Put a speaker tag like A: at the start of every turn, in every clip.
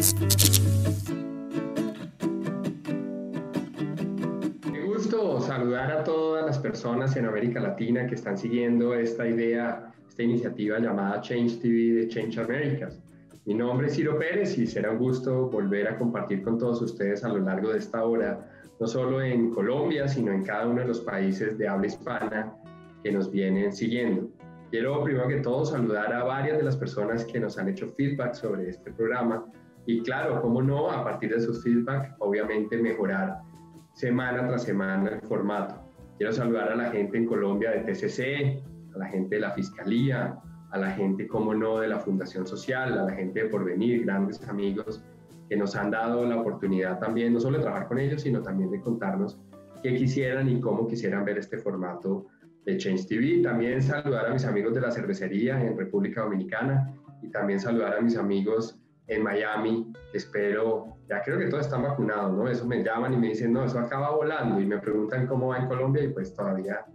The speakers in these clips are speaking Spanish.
A: Me gusto saludar a todas las personas en América Latina que están siguiendo esta idea, esta iniciativa llamada Change TV de Change Americas. Mi nombre es Ciro Pérez y será un gusto volver a compartir con todos ustedes a lo largo de esta hora, no solo en Colombia, sino en cada uno de los países de habla hispana que nos vienen siguiendo. Quiero primero que todo saludar a varias de las personas que nos han hecho feedback sobre este programa y claro, cómo no, a partir de sus feedback, obviamente mejorar semana tras semana el formato. Quiero saludar a la gente en Colombia de TCC, a la gente de la Fiscalía, a la gente, como no, de la Fundación Social, a la gente de Porvenir, grandes amigos que nos han dado la oportunidad también, no solo de trabajar con ellos, sino también de contarnos qué quisieran y cómo quisieran ver este formato de Change TV. También saludar a mis amigos de la cervecería en República Dominicana y también saludar a mis amigos en Miami, que espero, ya creo que todos están vacunados, ¿no? Eso me llaman y me dicen, no, eso acaba volando, y me preguntan cómo va en Colombia y pues todavía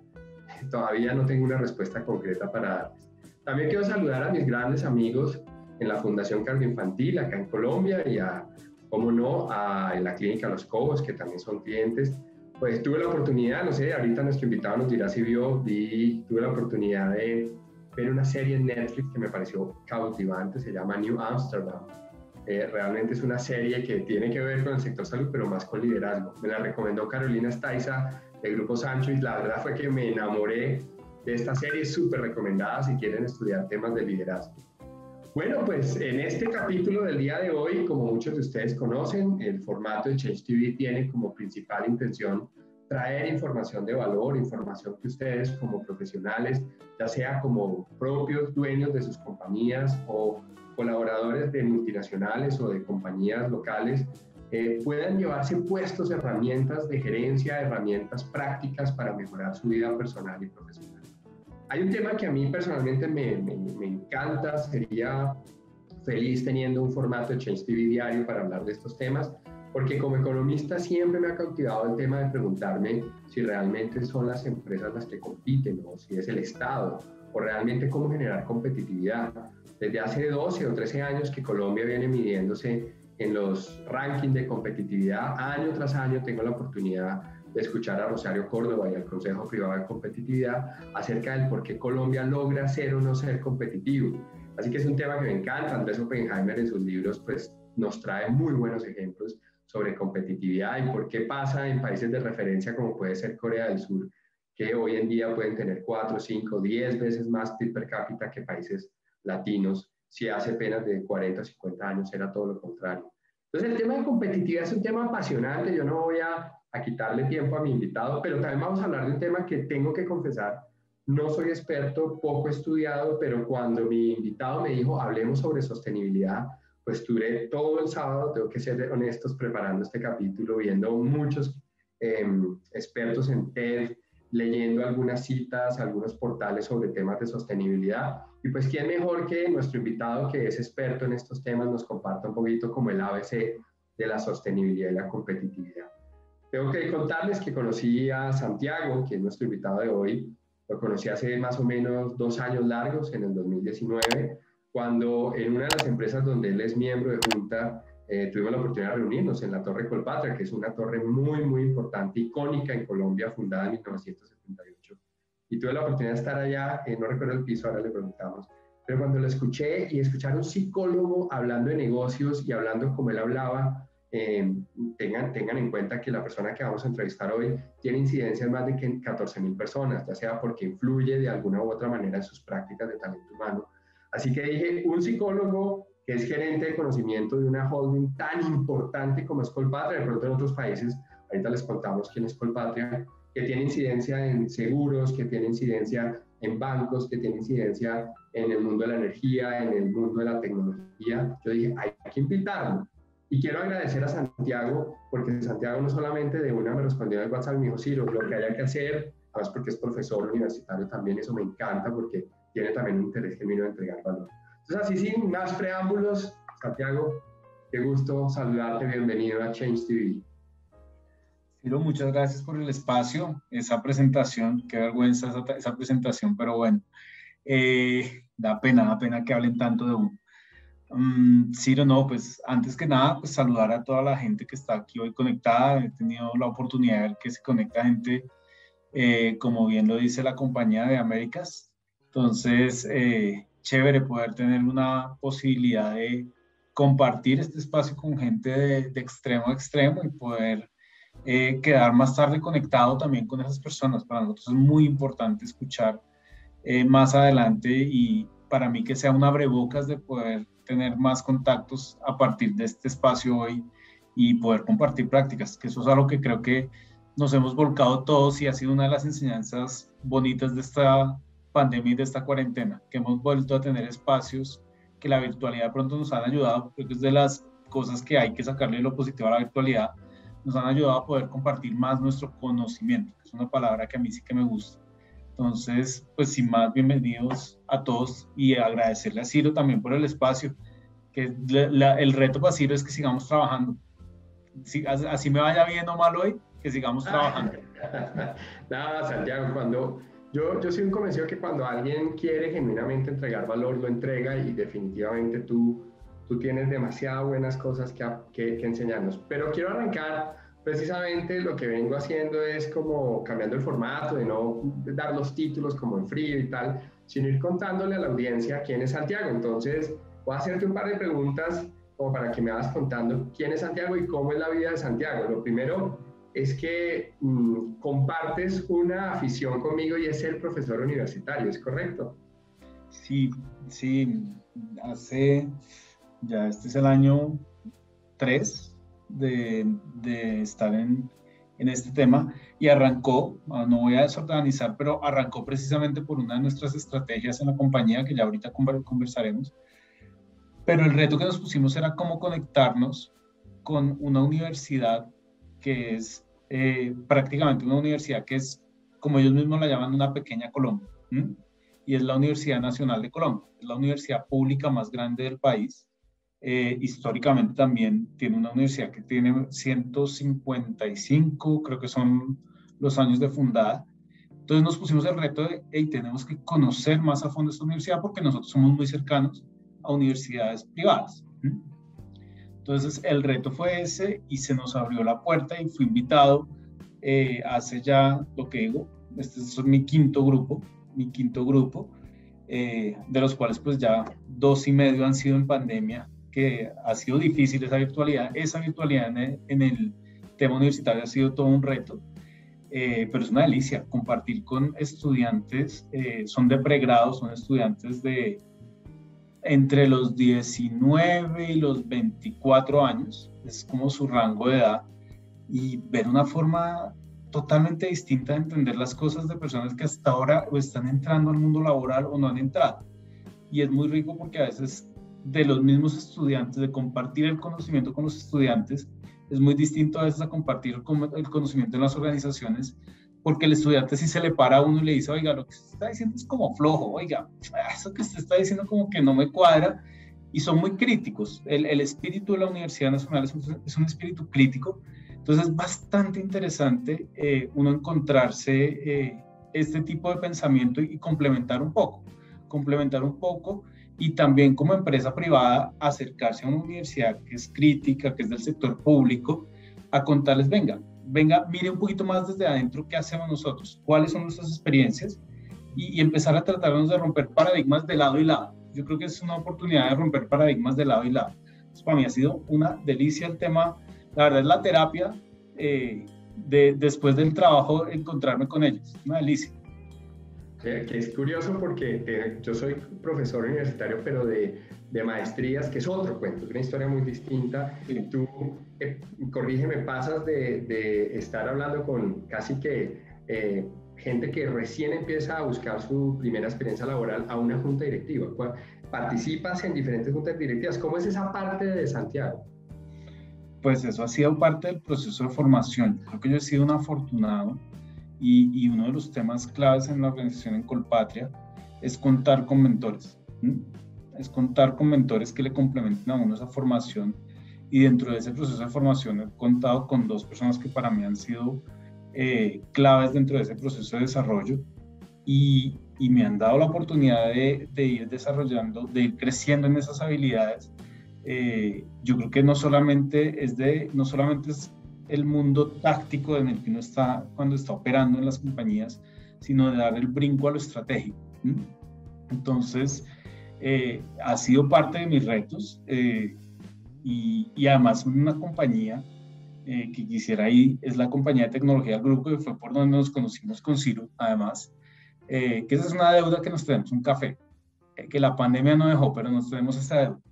A: no tengo una respuesta concreta para darles. También quiero saludar a mis grandes amigos en la Fundación Cardioinfantil acá en Colombia y a, como no, en la Clínica Los Cobos, que también son clientes. Pues tuve la oportunidad, no sé, ahorita nuestro invitado nos dirá si tuve la oportunidad de ver una serie en Netflix que me pareció cautivante, se llama New Amsterdam. Realmente es una serie que tiene que ver con el sector salud, pero más con liderazgo. Me la recomendó Carolina Staiza del Grupo Sancho y la verdad fue que me enamoré de esta serie, súper recomendada si quieren estudiar temas de liderazgo. Bueno, pues en este capítulo del día de hoy, como muchos de ustedes conocen, el formato de Change TV tiene como principal intención traer información de valor, información que ustedes como profesionales, ya sea como propios dueños de sus compañías o colaboradores de multinacionales o de compañías locales, puedan llevarse puestos herramientas de gerencia, herramientas prácticas para mejorar su vida personal y profesional. Hay un tema que a mí personalmente me encanta, sería feliz teniendo un formato de Change TV diario para hablar de estos temas, porque como economista siempre me ha cautivado el tema de preguntarme si realmente son las empresas las que compiten o si es el Estado o realmente cómo generar competitividad. Desde hace 12 o 13 años que Colombia viene midiéndose en los rankings de competitividad, año tras año tengo la oportunidad de escuchar a Rosario Córdoba y al Consejo Privado de Competitividad acerca del por qué Colombia logra ser o no ser competitivo. Así que es un tema que me encanta. Andrés Oppenheimer en sus libros pues, nos trae muy buenos ejemplos sobre competitividad y por qué pasa en países de referencia como puede ser Corea del Sur, que hoy en día pueden tener 4, 5, 10 veces más PIB per cápita que países latinos, si hace apenas de 40 o 50 años era todo lo contrario. Entonces el tema de competitividad es un tema apasionante, yo no voy a quitarle tiempo a mi invitado, pero también vamos a hablar de un tema que tengo que confesar, no soy experto, poco estudiado, pero cuando mi invitado me dijo hablemos sobre sostenibilidad, pues duré todo el sábado, tengo que ser honestos, preparando este capítulo, viendo muchos expertos en TED, leyendo algunas citas, algunos portales sobre temas de sostenibilidad. Y pues, ¿quién mejor que nuestro invitado que es experto en estos temas nos comparta un poquito como el ABC de la sostenibilidad y la competitividad? Tengo que contarles que conocí a Santiago, que es nuestro invitado de hoy. Lo conocí hace más o menos 2 años largos, en el 2019, cuando en una de las empresas donde él es miembro de junta, tuvimos la oportunidad de reunirnos en la Torre Colpatria, que es una torre muy, muy importante, icónica en Colombia, fundada en 1978. Y tuve la oportunidad de estar allá, no recuerdo el piso, ahora le preguntamos, pero cuando lo escuché y escuchar a un psicólogo hablando de negocios y hablando como él hablaba, tengan en cuenta que la persona que vamos a entrevistar hoy tiene incidencia en más de 14.000 personas, ya sea porque influye de alguna u otra manera en sus prácticas de talento humano. Así que dije, un psicólogo que es gerente de conocimiento de una holding tan importante como es Colpatria, de pronto en otros países, ahorita les contamos quién es Colpatria, que tiene incidencia en seguros, que tiene incidencia en bancos, que tiene incidencia en el mundo de la energía, en el mundo de la tecnología. Yo dije, hay que invitarlo. Y quiero agradecer a Santiago, porque Santiago no solamente de una me respondió en el WhatsApp y me dijo, Ciro, lo que haya que hacer, además porque es profesor universitario también, eso me encanta porque tiene también un interés genuino de entregar valor. Entonces, así sin más preámbulos, Santiago, qué gusto saludarte, bienvenido a Change TV.
B: Ciro, muchas gracias por el espacio, esa presentación, qué vergüenza esa presentación, pero bueno, da pena que hablen tanto de uno. Ciro, no, pues antes que nada, pues saludar a toda la gente que está aquí hoy conectada. He tenido la oportunidad de ver que se conecta gente, como bien lo dice la compañía de Américas. Entonces, chévere poder tener una posibilidad de compartir este espacio con gente de extremo a extremo y poder quedar más tarde conectado también con esas personas. Para nosotros es muy importante escuchar más adelante y para mí que sea un abrebocas de poder tener más contactos a partir de este espacio hoy y poder compartir prácticas, que eso es algo que creo que nos hemos volcado todos y ha sido una de las enseñanzas bonitas de esta pandemia y de esta cuarentena, que hemos vuelto a tener espacios que la virtualidad de pronto nos han ayudado, creo que es de las cosas que hay que sacarle lo positivo a la virtualidad, nos han ayudado a poder compartir más nuestro conocimiento, que es una palabra que a mí sí que me gusta. Entonces, pues sin más, bienvenidos a todos y agradecerle a Ciro también por el espacio, que el reto para Ciro es que sigamos trabajando. Así me vaya bien o mal hoy, que sigamos trabajando.
A: Nada, Santiago, yo soy un convencido que cuando alguien quiere genuinamente entregar valor, lo entrega y definitivamente tú tienes demasiadas buenas cosas que enseñarnos. Pero quiero arrancar. Precisamente lo que vengo haciendo es como cambiando el formato, de no dar los títulos como en frío y tal, sino ir contándole a la audiencia quién es Santiago. Entonces, voy a hacerte un par de preguntas como para que me vayas contando quién es Santiago y cómo es la vida de Santiago. Lo primero es que compartes una afición conmigo y es ser profesor universitario, ¿es correcto?
B: Sí, ya este es el año 3 de estar en este tema y arrancó, no voy a desorganizar, pero arrancó precisamente por una de nuestras estrategias en la compañía que ya ahorita conversaremos, pero el reto que nos pusimos era cómo conectarnos con una universidad que es prácticamente una universidad que es, como ellos mismos la llaman, una pequeña Colombia, y es la Universidad Nacional de Colombia, es la universidad pública más grande del país. Históricamente también tiene una universidad que tiene 155, creo que son los años de fundada. Entonces nos pusimos el reto de, hey, tenemos que conocer más a fondo esta universidad porque nosotros somos muy cercanos a universidades privadas. Entonces el reto fue ese y se nos abrió la puerta y fui invitado hace ya, lo que digo, este es mi quinto grupo, de los cuales pues ya 2 y medio han sido en pandemia, que ha sido difícil esa virtualidad en el tema universitario ha sido todo un reto, pero es una delicia compartir con estudiantes, son de pregrado, son estudiantes de entre los 19 y los 24 años, es como su rango de edad, y ver una forma totalmente distinta de entender las cosas de personas que hasta ahora o están entrando al mundo laboral o no han entrado. Y es muy rico porque a veces de los mismos estudiantes, de compartir el conocimiento con los estudiantes, es muy distinto a veces a compartir el conocimiento en las organizaciones, porque el estudiante si se le para a uno y le dice, oiga, lo que usted está diciendo es como flojo, oiga, eso que usted está diciendo como que no me cuadra, y son muy críticos. El espíritu de la Universidad Nacional es un espíritu crítico, entonces es bastante interesante uno encontrarse este tipo de pensamiento y complementar un poco, y también como empresa privada acercarse a una universidad que es crítica, que es del sector público, a contarles, venga, mire un poquito más desde adentro qué hacemos nosotros, cuáles son nuestras experiencias y empezar a tratarnos de romper paradigmas de lado y lado. Yo creo que es una oportunidad de romper paradigmas de lado y lado. Entonces, para mí ha sido una delicia el tema, la verdad es la terapia después del trabajo, encontrarme con ellos, una delicia.
A: Que es curioso porque yo soy profesor universitario, pero de maestrías, que es otro cuento, es una historia muy distinta. Sí. Tú, corrígeme, pasas de estar hablando con casi que gente que recién empieza a buscar su primera experiencia laboral a una junta directiva. Participas en diferentes juntas directivas. ¿Cómo es esa parte de Santiago?
B: Pues eso ha sido parte del proceso de formación. Creo que yo he sido un afortunado y uno de los temas claves en la organización en Colpatria es contar con mentores. Es contar con mentores que le complementen a uno esa formación, y dentro de ese proceso de formación he contado con 2 personas que para mí han sido claves dentro de ese proceso de desarrollo, y me han dado la oportunidad de ir desarrollando, de ir creciendo en esas habilidades. Yo creo que no solamente es el mundo táctico en el que uno está cuando está operando en las compañías, sino de dar el brinco a lo estratégico. Entonces, ha sido parte de mis retos, y además una compañía que quisiera ir, es la compañía de tecnología del grupo, que fue por donde nos conocimos con Ciro, además, que esa es una deuda que nos tenemos, un café, que la pandemia no dejó, pero nos tenemos esa deuda.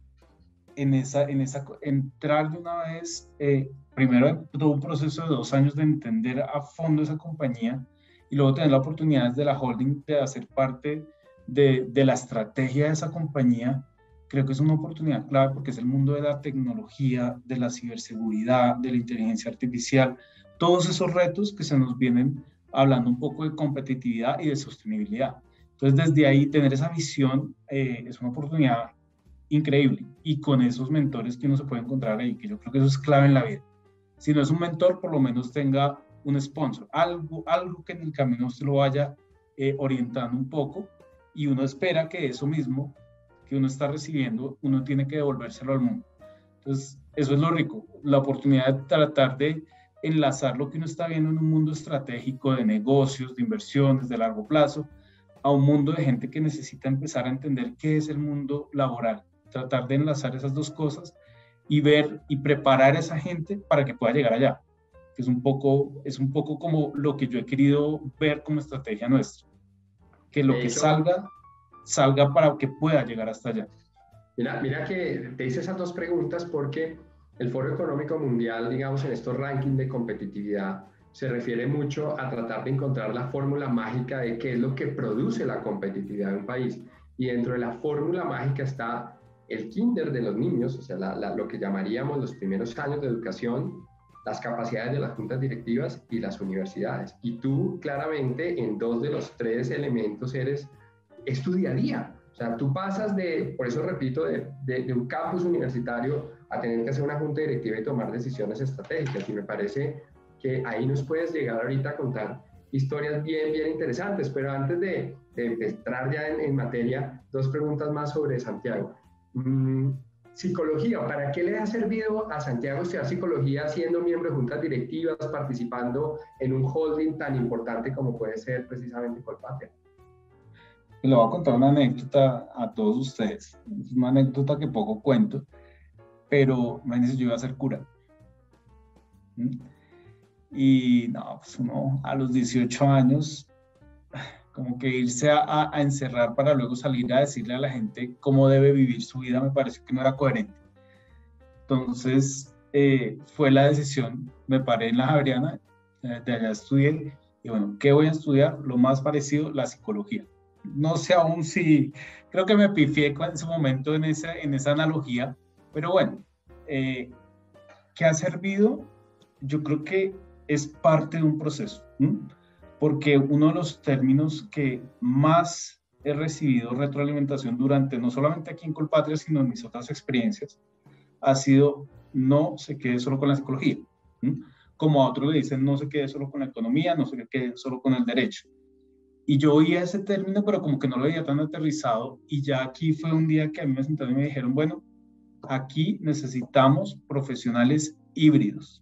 B: Entrar de una vez, primero tuvo un proceso de 2 años de entender a fondo esa compañía, y luego tener la oportunidad de la holding de hacer parte de la estrategia de esa compañía. Creo que es una oportunidad clave porque es el mundo de la tecnología, de la ciberseguridad, de la inteligencia artificial, todos esos retos que se nos vienen hablando un poco de competitividad y de sostenibilidad. Entonces, desde ahí, tener esa visión es una oportunidad increíble, y con esos mentores que uno se puede encontrar ahí, que yo creo que eso es clave en la vida. Si no es un mentor, por lo menos tenga un sponsor, algo que en el camino se lo vaya orientando un poco, y uno espera que eso mismo que uno está recibiendo, uno tiene que devolvérselo al mundo. Entonces, eso es lo rico, la oportunidad de tratar de enlazar lo que uno está viendo en un mundo estratégico de negocios, de inversiones, de largo plazo, a un mundo de gente que necesita empezar a entender qué es el mundo laboral, tratar de enlazar esas dos cosas y ver y preparar a esa gente para que pueda llegar allá, que es un poco como lo que yo he querido ver como estrategia nuestra, que lo que salga para que pueda llegar hasta allá.
A: Mira que te hice esas dos preguntas porque el Foro Económico Mundial, digamos, en estos rankings de competitividad, se refiere mucho a tratar de encontrar la fórmula mágica de qué es lo que produce la competitividad de un país. Y dentro de la fórmula mágica está el kinder de los niños, o sea, lo que llamaríamos los primeros años de educación, las capacidades de las juntas directivas y las universidades. Y tú claramente en 2 de los 3 elementos es tu día a día. O sea, tú pasas por eso repito, de un campus universitario a tener que hacer una junta directiva y tomar decisiones estratégicas. Y me parece que ahí nos puedes llegar ahorita a contar historias bien, bien interesantes. Pero antes de entrar ya en materia, 2 preguntas más sobre Santiago. Psicología, ¿para qué le ha servido a Santiago estudiar psicología siendo miembro de juntas directivas, participando en un holding tan importante como puede ser precisamente Colpatria?
B: Le voy a contar una anécdota a todos ustedes. Es una anécdota que poco cuento, pero imagínense, yo iba a ser cura. Y no, pues uno a los 18 años, como que irse a encerrar para luego salir a decirle a la gente cómo debe vivir su vida, me pareció que no era coherente. Entonces, fue la decisión, me paré en la Javeriana, de allá estudié, y bueno, ¿qué voy a estudiar? Lo más parecido, la psicología. No sé aún si, creo que me pifié en su momento en esa analogía, pero bueno, ¿qué ha servido? Yo creo que es parte de un proceso, porque uno de los términos que más he recibido retroalimentación durante, no solamente aquí en Colpatria, sino en mis otras experiencias, ha sido no se quede solo con la psicología. Como a otros le dicen, no se quede solo con la economía, no se quede solo con el derecho. Y yo oía ese término, pero como que no lo veía tan aterrizado, y ya aquí fue un día que a mí me sentaron y me dijeron, bueno, aquí necesitamos profesionales híbridos.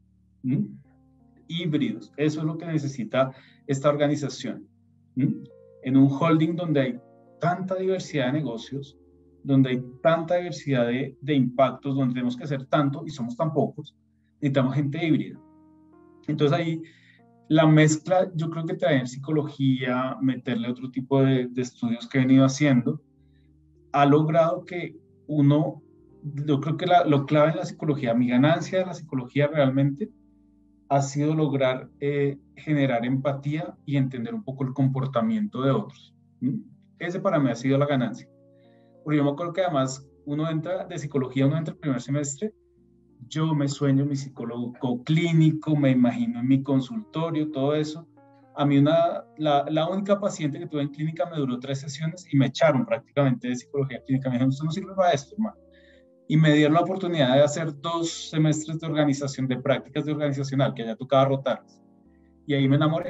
B: Híbridos, eso es lo que necesita esta organización. En un holding donde hay tanta diversidad de negocios, donde hay tanta diversidad de impactos, donde tenemos que hacer tanto y somos tan pocos, necesitamos gente híbrida. Entonces ahí la mezcla, yo creo que traer psicología, meterle otro tipo de estudios que he venido haciendo, ha logrado que uno, yo creo que lo clave en la psicología, mi ganancia de la psicología realmente ha sido lograr generar empatía y entender un poco el comportamiento de otros. Ese para mí ha sido la ganancia. Porque yo me acuerdo que además uno entra de psicología, uno entra el primer semestre, yo me sueño mi psicólogo clínico, me imagino en mi consultorio, todo eso. A mí la única paciente que tuve en clínica me duró 3 sesiones y me echaron prácticamente de psicología clínica. Me dijeron, usted no sirve para esto, hermano. Y me dieron la oportunidad de hacer 2 semestres de organización, de prácticas de organizacional, que allá tocaba rotarlas. Y ahí me enamoré.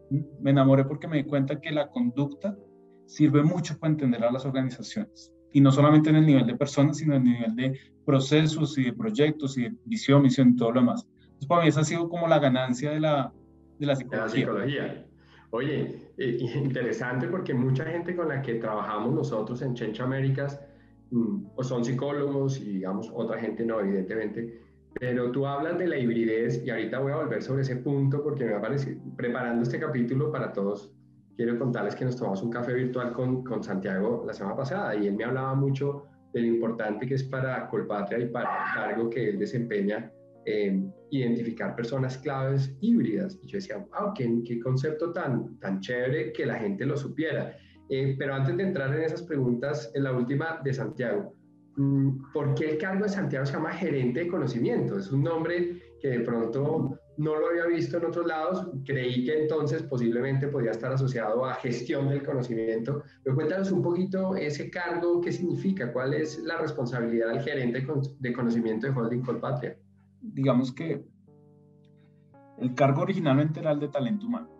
B: Me enamoré porque me di cuenta que la conducta sirve mucho para entender a las organizaciones. Y no solamente en el nivel de personas, sino en el nivel de procesos y de proyectos y de visión, misión y todo lo demás. Entonces, para mí esa ha sido como la ganancia de la
A: De la
B: psicología.
A: psicología. Oye, interesante porque mucha gente con la que trabajamos nosotros en Change Américas o son psicólogos y digamos otra gente no, evidentemente, pero tú hablas de la hibridez y ahorita voy a volver sobre ese punto porque me va a parecer, preparando este capítulo para todos, quiero contarles que nos tomamos un café virtual con Santiago la semana pasada y él me hablaba mucho de lo importante que es para Colpatria y para el cargo que él desempeña identificar personas claves híbridas. Y yo decía, wow, qué concepto tan chévere que la gente lo supiera. Pero antes de entrar en esas preguntas, en la última de Santiago, ¿por qué el cargo de Santiago se llama gerente de conocimiento? Es un nombre que de pronto no lo había visto en otros lados, creí que entonces posiblemente podía estar asociado a gestión del conocimiento, pero cuéntanos un poquito ese cargo, qué significa, cuál es la responsabilidad del gerente de conocimiento de Holding Colpatria.
B: Digamos que el cargo originalmente era el de talento humano,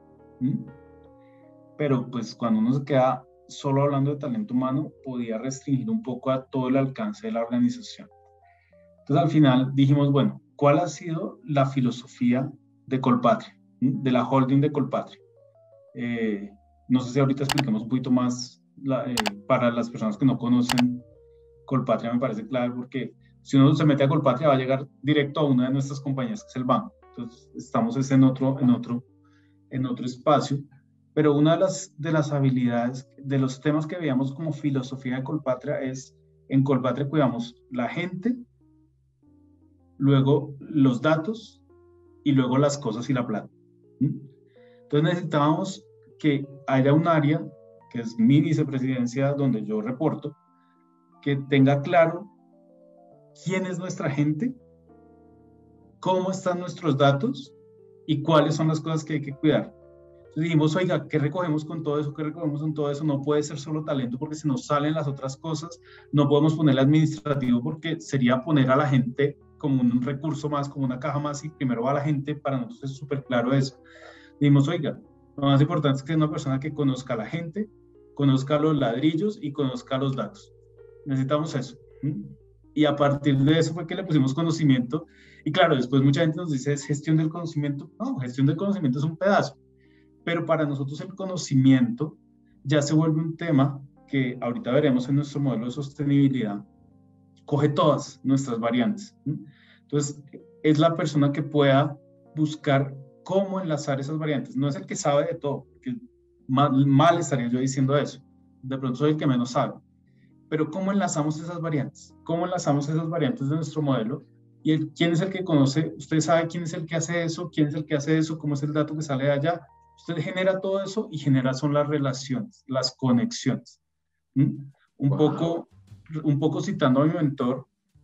B: pero pues cuando uno se queda solo hablando de talento humano, podía restringir un poco a todo el alcance de la organización. Entonces al final dijimos, bueno, ¿cuál ha sido la filosofía de Colpatria, de la holding de Colpatria? No sé si ahorita expliquemos un poquito más para las personas que no conocen Colpatria, me parece clave porque si uno se mete a Colpatria va a llegar directo a una de nuestras compañías que es el banco. Entonces estamos en otro espacio, pero una de las habilidades, de los temas que veíamos como filosofía de Colpatria es, en Colpatria cuidamos la gente, luego los datos y luego las cosas y la plata. Entonces necesitábamos que haya un área, que es mi vicepresidencia, donde yo reporto, que tenga claro quién es nuestra gente, cómo están nuestros datos y cuáles son las cosas que hay que cuidar. Entonces dijimos, oiga, ¿qué recogemos con todo eso? ¿Qué recogemos con todo eso? No puede ser solo talento porque se nos salen las otras cosas. No podemos ponerle administrativo porque sería poner a la gente como un recurso más, como una caja más y primero va la gente. Para nosotros es súper claro eso. Dijimos, oiga, lo más importante es que sea una persona que conozca a la gente, conozca los ladrillos y conozca los datos. Necesitamos eso. Y a partir de eso fue que le pusimos conocimiento. Y claro, después mucha gente nos dice, ¿es gestión del conocimiento? No, gestión del conocimiento es un pedazo. Pero para nosotros el conocimiento ya se vuelve un tema que ahorita veremos en nuestro modelo de sostenibilidad, coge todas nuestras variantes. Entonces, es la persona que pueda buscar cómo enlazar esas variantes. No es el que sabe de todo, que mal estaría yo diciendo eso. De pronto soy el que menos sabe. Pero ¿cómo enlazamos esas variantes? ¿Cómo enlazamos esas variantes de nuestro modelo? ¿Y quién es el que conoce? ¿Usted sabe quién es el que hace eso? ¿Quién es el que hace eso? ¿Cómo es el dato que sale de allá? Usted genera todo eso y genera son las relaciones, las conexiones. Un poco citando a mi mentor,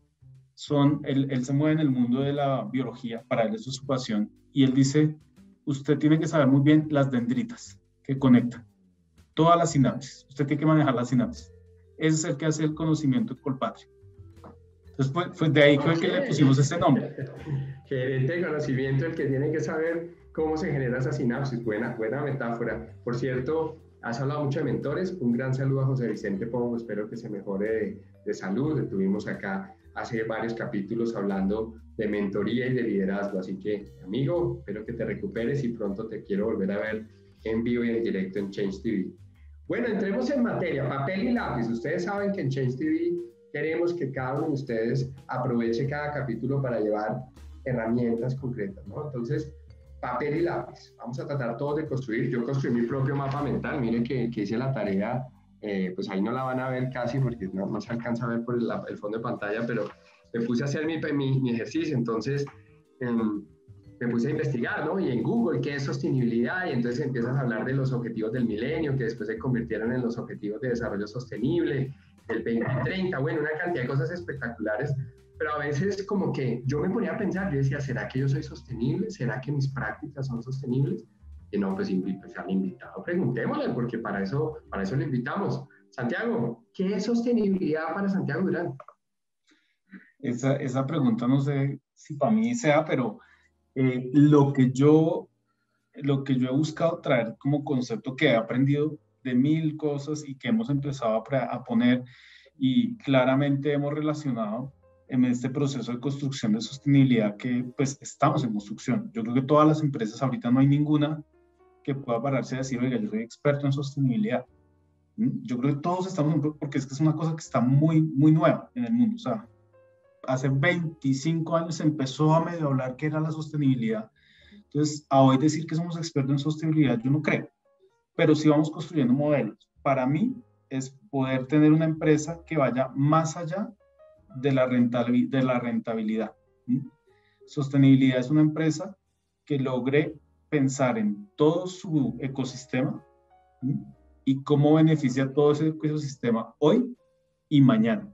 B: él se mueve en el mundo de la biología, para él eso es su pasión, y él dice, usted tiene que saber muy bien las dendritas que conectan, todas las sinapsis, usted tiene que manejar las sinapsis. Ese es el que hace el conocimiento de Colpatria. Entonces, pues de ahí fue que le pusimos ese nombre.
A: Gerente de conocimiento, el que tiene que saber cómo se genera esa sinapsis. Buena metáfora. Por cierto, has hablado mucho de mentores. Un gran saludo a José Vicente Pombo. Espero que se mejore de salud. Estuvimos acá hace varios capítulos hablando de mentoría y de liderazgo. Así que, amigo, espero que te recuperes y pronto te quiero volver a ver en vivo y en directo en Change TV. Bueno, entremos en materia. Papel y lápiz. Ustedes saben que en Change TV queremos que cada uno de ustedes aproveche cada capítulo para llevar herramientas concretas, ¿no? Entonces, papel y lápiz. Vamos a tratar todos de construir. Yo construí mi propio mapa mental. Miren que hice la tarea. Pues ahí no la van a ver casi porque no se alcanza a ver por el fondo de pantalla, pero me puse a hacer mi ejercicio. Entonces, me puse a investigar, ¿no? Y en Google, ¿qué es sostenibilidad? Y entonces empiezas a hablar de los objetivos del milenio, que después se convirtieron en los objetivos de desarrollo sostenible, del 2030, bueno, una cantidad de cosas espectaculares, pero a veces como que yo me ponía a pensar, yo decía, ¿será que yo soy sostenible? ¿Será que mis prácticas son sostenibles? Y no, pues al invitado preguntémosle, porque para eso lo invitamos. Santiago, ¿qué es sostenibilidad para Santiago Durán?
B: Esa pregunta no sé si para mí sea, pero lo que yo lo que yo he buscado traer como concepto que he aprendido de 1000 cosas y que hemos empezado a poner y claramente hemos relacionado en este proceso de construcción de sostenibilidad que pues estamos en construcción. Yo creo que todas las empresas ahorita no hay ninguna que pueda pararse a decir, oiga, yo soy experto en sostenibilidad. Yo creo que todos estamos, porque es que es una cosa que está muy, muy nueva en el mundo. O sea, hace 25 años se empezó a medio hablar qué era la sostenibilidad. Entonces, a hoy decir que somos expertos en sostenibilidad, yo no creo. Pero sí vamos construyendo modelos. Para mí es poder tener una empresa que vaya más allá de la rentabilidad. Sostenibilidad es una empresa que logre pensar en todo su ecosistema y cómo beneficia todo ese ecosistema hoy y mañana.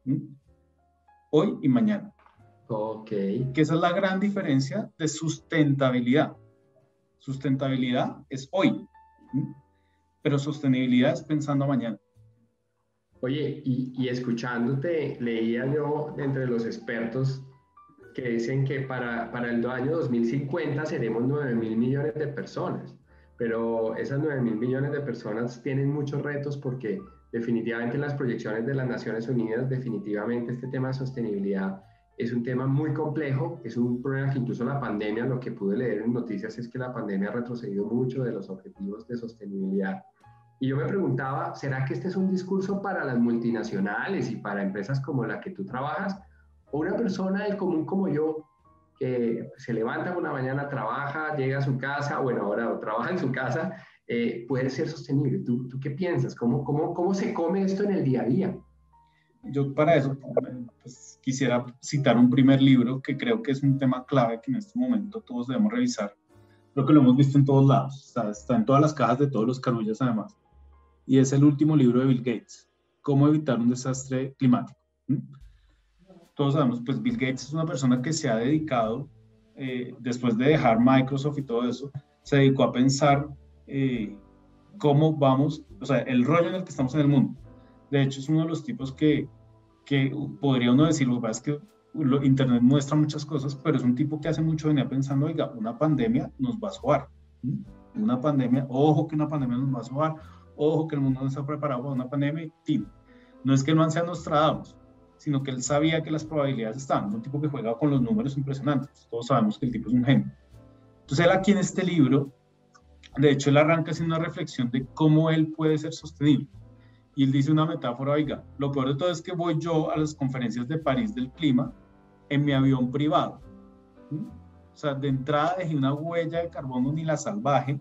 B: Hoy y mañana.
A: Ok.
B: Que esa es la gran diferencia de sustentabilidad. Sustentabilidad es hoy, pero sostenibilidad es pensando mañana.
A: Oye, y escuchándote, leía yo entre los expertos que dicen que para el año 2050 seremos 9.000 millones de personas, pero esas 9.000 millones de personas tienen muchos retos porque definitivamente en las proyecciones de las Naciones Unidas, definitivamente este tema de sostenibilidad es un tema muy complejo, es un problema que incluso la pandemia, lo que pude leer en noticias es que la pandemia ha retrocedido mucho de los objetivos de sostenibilidad. Y yo me preguntaba, ¿será que este es un discurso para las multinacionales y para empresas como la que tú trabajas? ¿O una persona del común como yo, que se levanta una mañana, trabaja, llega a su casa, bueno, ahora trabaja en su casa, puede ser sostenible? ¿Tú qué piensas? ¿Cómo se come esto en el día a día?
B: Yo para eso pues, quisiera citar un primer libro que creo que es un tema clave que en este momento todos debemos revisar. Creo que lo hemos visto en todos lados, está en todas las cajas de todos los carullas además. Y es el último libro de Bill Gates, Cómo evitar un desastre climático. Todos sabemos, pues Bill Gates es una persona que se ha dedicado, después de dejar Microsoft y todo eso, se dedicó a pensar cómo vamos, o sea, el rollo en el que estamos en el mundo. De hecho, es uno de los tipos que podría uno decir, lo que pasa es que Internet muestra muchas cosas, pero es un tipo que hace mucho venía pensando, oiga, una pandemia nos va a sobar. Una pandemia, ojo que una pandemia nos va a sobar, ojo que el mundo no está preparado para una pandemia, y no es que no sea Nostradamus, sino que él sabía que las probabilidades estaban. Es un tipo que juega con los números impresionantes. Todos sabemos que el tipo es un genio. Entonces él aquí en este libro, de hecho él arranca haciendo una reflexión de cómo él puede ser sostenible. Y él dice una metáfora, oiga, lo peor de todo es que voy yo a las conferencias de París del clima en mi avión privado. O sea, de entrada dejé una huella de carbono ni la salvaje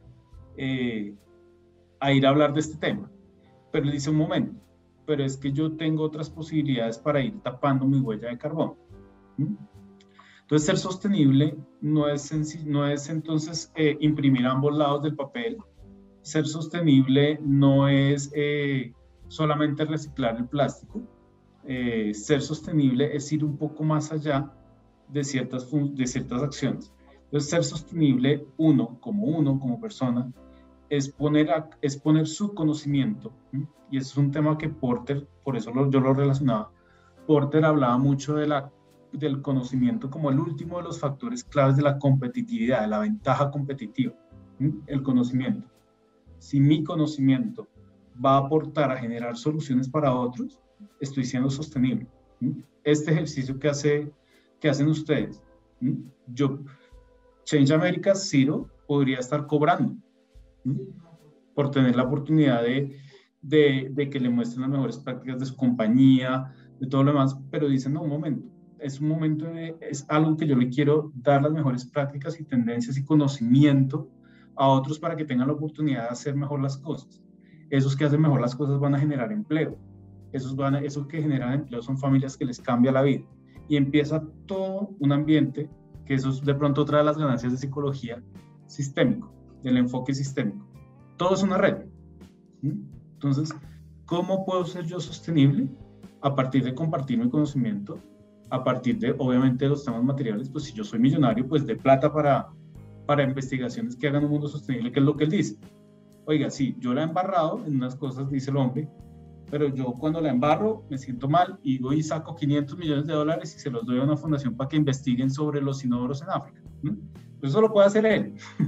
B: a ir a hablar de este tema. Pero él dice un momento, pero es que yo tengo otras posibilidades para ir tapando mi huella de carbono. Entonces, ser sostenible no es entonces imprimir ambos lados del papel. Ser sostenible no es solamente reciclar el plástico. Ser sostenible es ir un poco más allá de ciertas acciones. Entonces, ser sostenible uno como persona es poner su conocimiento, y es un tema que Porter, por eso yo lo relacionaba, Porter hablaba mucho del conocimiento como el último de los factores claves de la competitividad, de la ventaja competitiva, el conocimiento. Si mi conocimiento va a aportar a generar soluciones para otros, estoy siendo sostenible. Este ejercicio que hacen ustedes, Change America Zero podría estar cobrando por tener la oportunidad de que le muestren las mejores prácticas de su compañía, de todo lo demás, pero dicen, no, un momento, es algo que yo le quiero dar las mejores prácticas y tendencias y conocimiento a otros para que tengan la oportunidad de hacer mejor las cosas. Esos que hacen mejor las cosas van a generar empleo. Esos que generan empleo son familias que les cambia la vida. Y empieza todo un ambiente, que eso es de pronto otra de las ganancias de psicología, sistémico, del enfoque sistémico. Todo es una red. Entonces, ¿cómo puedo ser yo sostenible? A partir de compartir mi conocimiento, a partir de, obviamente, de los temas materiales. Pues si yo soy millonario, pues de plata para investigaciones que hagan un mundo sostenible, que es lo que él dice. Oiga, sí, yo la he embarrado en unas cosas, dice el hombre, pero yo cuando la embarro me siento mal y voy y saco $500 millones y se los doy a una fundación para que investiguen sobre los inodoros en África. Eso lo puede hacer él.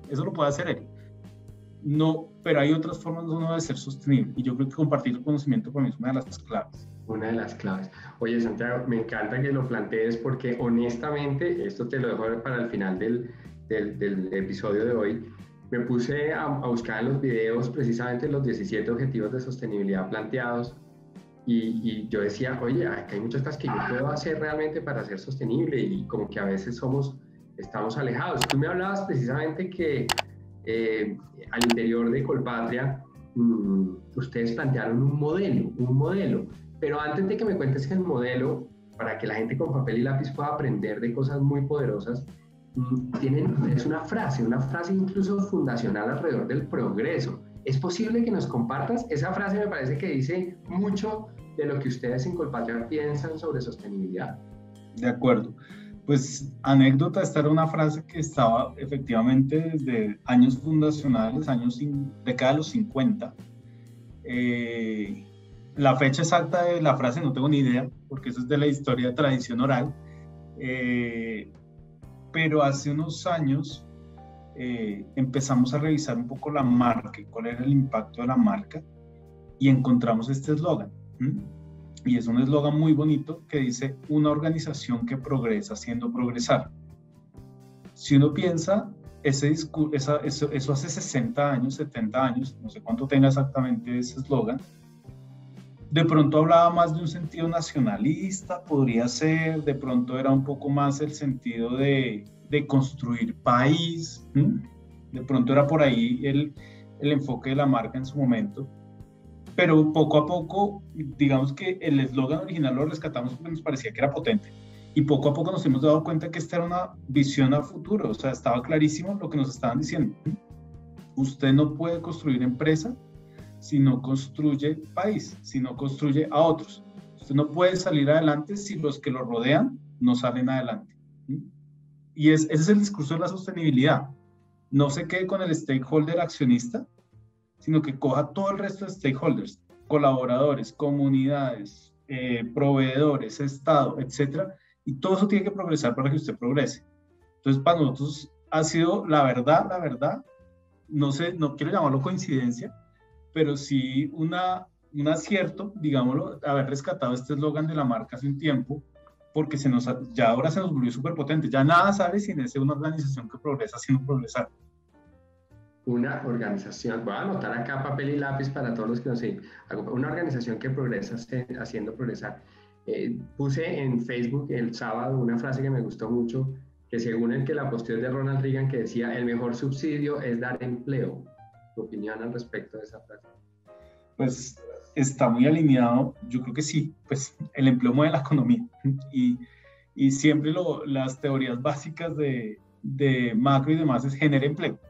B: Eso lo puede hacer él. No, pero hay otras formas de uno de ser sostenible, y yo creo que compartir el conocimiento para mí es una de las claves.
A: Una de las claves. Oye, Santiago, me encanta que lo plantees porque honestamente, esto te lo dejo para el final del episodio de hoy, me puse a buscar en los videos precisamente los 17 objetivos de sostenibilidad planteados y yo decía, oye, acá hay muchas cosas que yo puedo hacer realmente para ser sostenible y como que a veces estamos alejados. Tú me hablabas precisamente que al interior de Colpatria ustedes plantearon un modelo. Pero antes de que me cuentes el modelo, para que la gente con papel y lápiz pueda aprender de cosas muy poderosas, tienen ustedes una frase incluso fundacional alrededor del progreso. ¿Es posible que nos compartas? Esa frase me parece que dice mucho de lo que ustedes en Colpatria piensan sobre sostenibilidad.
B: De acuerdo. Pues anécdota, esta era una frase que estaba efectivamente desde años fundacionales, década de los 50. La fecha exacta de la frase no tengo ni idea, porque eso es de la historia de tradición oral, pero hace unos años empezamos a revisar un poco la marca, cuál era el impacto de la marca, y encontramos este eslogan. Y es un eslogan muy bonito que dice: una organización que progresa haciendo progresar. Si uno piensa, eso hace 60 años, 70 años, no sé cuánto tenga exactamente ese eslogan, de pronto hablaba más de un sentido nacionalista, podría ser, de pronto era un poco más el sentido de construir país, de pronto era por ahí el enfoque de la marca en su momento, pero poco a poco, digamos que el eslogan original lo rescatamos porque nos parecía que era potente, y poco a poco nos hemos dado cuenta que esta era una visión a futuro, o sea, estaba clarísimo lo que nos estaban diciendo. Usted no puede construir empresa si no construye país, si no construye a otros. Usted no puede salir adelante si los que lo rodean no salen adelante. Y ese es el discurso de la sostenibilidad. No se quede con el stakeholder accionista, sino que coja todo el resto de stakeholders, colaboradores, comunidades, proveedores, Estado, etcétera, y todo eso tiene que progresar para que usted progrese. Entonces, para nosotros ha sido la verdad, no sé, no quiero llamarlo coincidencia, pero sí un acierto, digámoslo, haber rescatado este eslogan de la marca hace un tiempo, porque ya ahora se nos volvió súper potente. Ya nada sale sin ser una organización que progresa haciendo progresar.
A: Una organización, voy a anotar acá papel y lápiz para todos los que nos siguen, una organización que progresa haciendo progresar. Puse en Facebook el sábado una frase que me gustó mucho, que según el que la posteó es de Ronald Reagan, que decía: el mejor subsidio es dar empleo. ¿Tu opinión al respecto de esa frase?
B: Pues está muy alineado, yo creo que sí, pues el empleo mueve la economía y siempre las teorías básicas de macro y demás es genera empleo,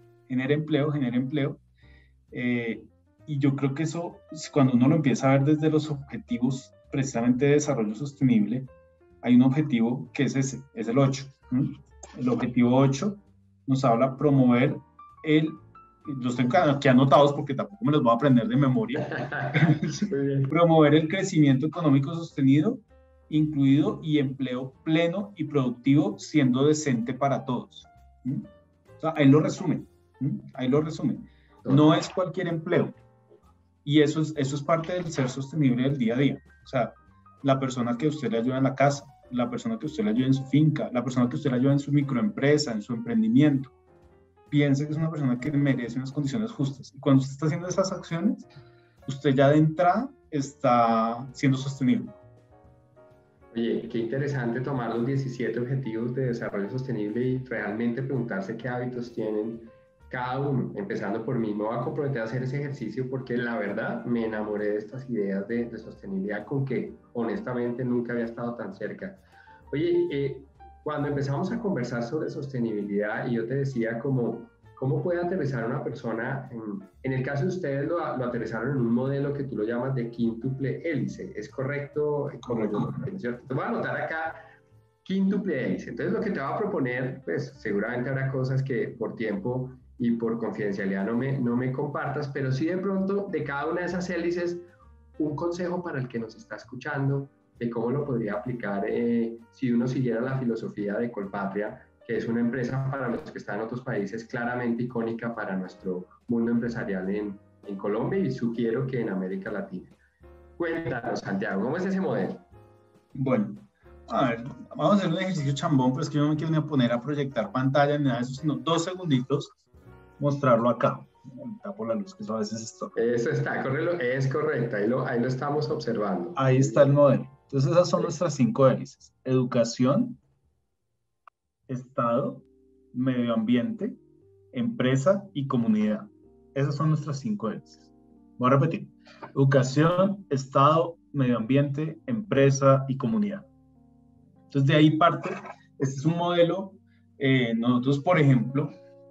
B: y yo creo que eso, cuando uno lo empieza a ver desde los objetivos precisamente de desarrollo sostenible, hay un objetivo que es ese, es el 8. El objetivo 8 nos habla promover los tengo aquí anotados porque tampoco me los voy a aprender de memoria. Promover el crecimiento económico sostenido, incluido y empleo pleno y productivo, siendo decente para todos. O sea, ahí lo resume. No es cualquier empleo. Y eso es parte del ser sostenible del día a día. O sea, la persona que usted le ayuda en la casa, la persona que usted le ayuda en su finca, la persona que usted le ayuda en su microempresa, en su emprendimiento, piense que es una persona que merece unas condiciones justas. Y cuando usted está haciendo esas acciones, usted ya de entrada está siendo sostenible.
A: Oye, qué interesante tomar los 17 objetivos de desarrollo sostenible y realmente preguntarse qué hábitos tienen cada uno. Empezando por mí, me voy a comprometer a hacer ese ejercicio porque la verdad me enamoré de estas ideas de sostenibilidad con que honestamente nunca había estado tan cerca. Oye, cuando empezamos a conversar sobre sostenibilidad y yo te decía ¿cómo puede aterrizar una persona? En el caso de ustedes lo aterrizaron en un modelo que tú lo llamas de quíntuple hélice, ¿es correcto? ¿Cierto? Te voy a anotar acá quíntuple hélice. Entonces lo que te voy a proponer, pues seguramente habrá cosas que por tiempo y por confidencialidad no me compartas, pero sí de pronto de cada una de esas hélices un consejo para el que nos está escuchando de cómo lo podría aplicar si uno siguiera la filosofía de Colpatria que es una empresa para los que están en otros países claramente icónica para nuestro mundo empresarial en Colombia y sugiero que en América Latina. Cuéntanos, Santiago, ¿cómo es ese modelo?
B: Bueno, a ver, vamos a hacer un ejercicio chambón, pero es que yo no me quiero ni a poner a proyectar pantalla ni nada de eso, sino 2 segunditos, mostrarlo acá. Tapo la luz, que eso a veces es todo.
A: Eso está, es correcto, ahí lo estamos observando.
B: Ahí está el modelo. Entonces esas son nuestras 5 hélices: educación, Estado, medio ambiente, empresa y comunidad. Esas son nuestras 5 hélices. Voy a repetir: educación, Estado, medio ambiente, empresa y comunidad. Entonces de ahí parte, este es un modelo, nosotros por ejemplo,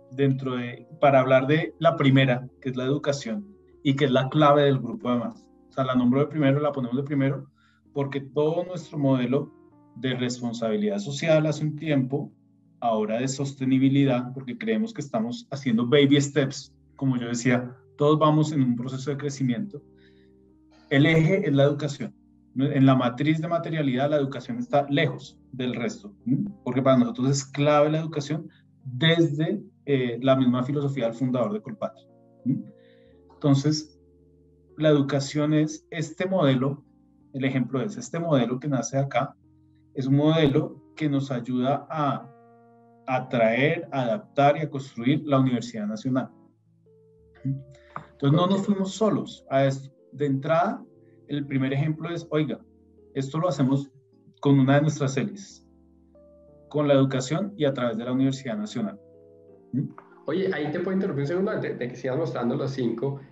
B: para hablar de la primera, que es la educación, y que es la clave del grupo además. O sea, la nombro de primero, la ponemos de primero, porque todo nuestro modelo de responsabilidad social hace un tiempo, ahora de sostenibilidad, porque creemos que estamos haciendo baby steps, como yo decía, todos vamos en un proceso de crecimiento. El eje es la educación. En la matriz de materialidad, la educación está lejos del resto, porque para nosotros es clave la educación desde la misma filosofía del fundador de Colpatria. Entonces, la educación es este modelo, el ejemplo es este modelo que nace acá, es un modelo que nos ayuda a atraer, a adaptar y a construir la Universidad Nacional. Entonces, no nos fuimos solos a esto. De entrada, el primer ejemplo es, oiga, esto lo hacemos con una de nuestras hélices, con la educación y a través de la Universidad Nacional.
A: Oye, ahí te puedo interrumpir un segundo antes de que sigas mostrando los 5.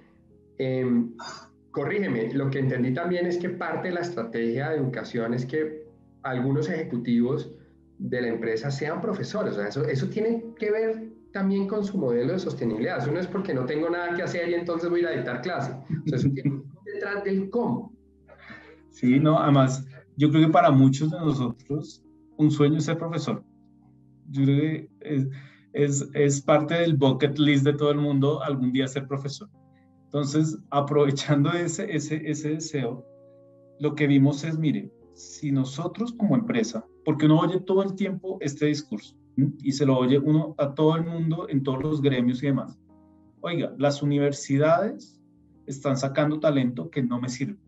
A: Corrígeme, lo que entendí también es que parte de la estrategia de educación es que algunos ejecutivos de la empresa sean profesores. O sea, eso tiene que ver también con su modelo de sostenibilidad. Eso no es porque no tengo nada que hacer y entonces voy a ir a dictar clase. O sea, eso tiene detrás del cómo.
B: Sí, no, además, yo creo que para muchos de nosotros un sueño es ser profesor. Yo creo que es parte del bucket list de todo el mundo algún día ser profesor. Entonces, aprovechando ese deseo, lo que vimos es, mire, si nosotros como empresa, porque uno oye todo el tiempo este discurso, y se lo oye uno a todo el mundo en todos los gremios y demás. Oiga, las universidades están sacando talento que no me sirve.